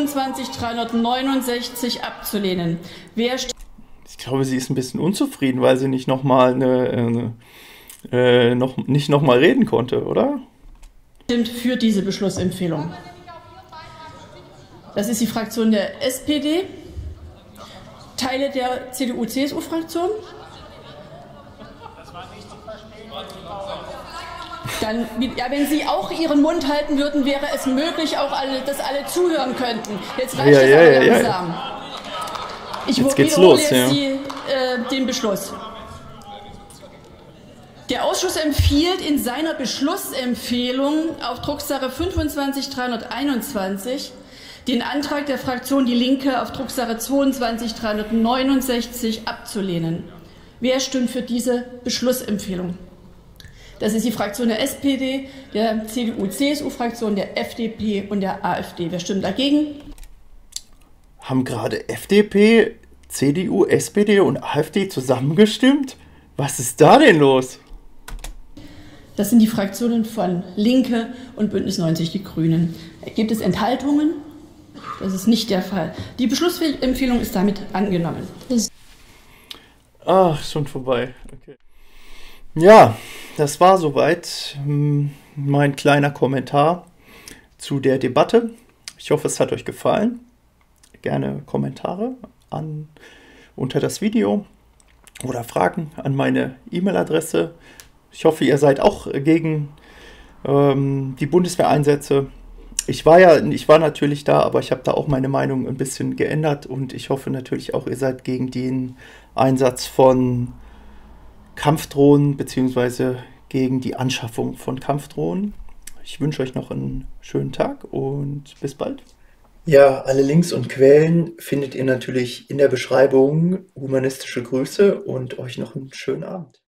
Speaker 10: 22.369 abzulehnen.
Speaker 1: Ich glaube, sie ist ein bisschen unzufrieden, weil sie nicht nochmal reden konnte, oder?
Speaker 10: Stimmt für diese Beschlussempfehlung. Das ist die Fraktion der SPD, Teile der CDU-CSU-Fraktion. Dann, ja, wenn Sie auch Ihren Mund halten würden, wäre es möglich, auch dass alle zuhören könnten. Jetzt reicht es aber langsam. Ich wiederhole jetzt den Beschluss. Der Ausschuss empfiehlt in seiner Beschlussempfehlung auf Drucksache 25321 den Antrag der Fraktion Die Linke auf Drucksache 22369 abzulehnen. Wer stimmt für diese Beschlussempfehlung? Das ist die Fraktion der SPD, der CDU-CSU-Fraktion, der FDP und der AfD. Wer stimmt dagegen?
Speaker 1: Haben gerade FDP, CDU, SPD und AfD zusammengestimmt? Was ist da denn los?
Speaker 10: Das sind die Fraktionen von Linke und Bündnis 90 Die Grünen. Gibt es Enthaltungen? Das ist nicht der Fall. Die Beschlussempfehlung ist damit angenommen.
Speaker 1: Ach, schon vorbei. Okay. Ja, das war soweit mein kleiner Kommentar zu der Debatte. Ich hoffe, es hat euch gefallen. Gerne Kommentare unter das Video oder Fragen an meine E-Mail-Adresse. Ich hoffe, ihr seid auch gegen die Bundeswehreinsätze. Ich war natürlich da, aber ich habe da auch meine Meinung ein bisschen geändert und ich hoffe natürlich auch, ihr seid gegen den Einsatz von Kampfdrohnen bzw. gegen die Anschaffung von Kampfdrohnen. Ich wünsche euch noch einen schönen Tag und bis bald. Ja, alle Links und Quellen findet ihr natürlich in der Beschreibung. Humanistische Grüße und euch noch einen schönen Abend.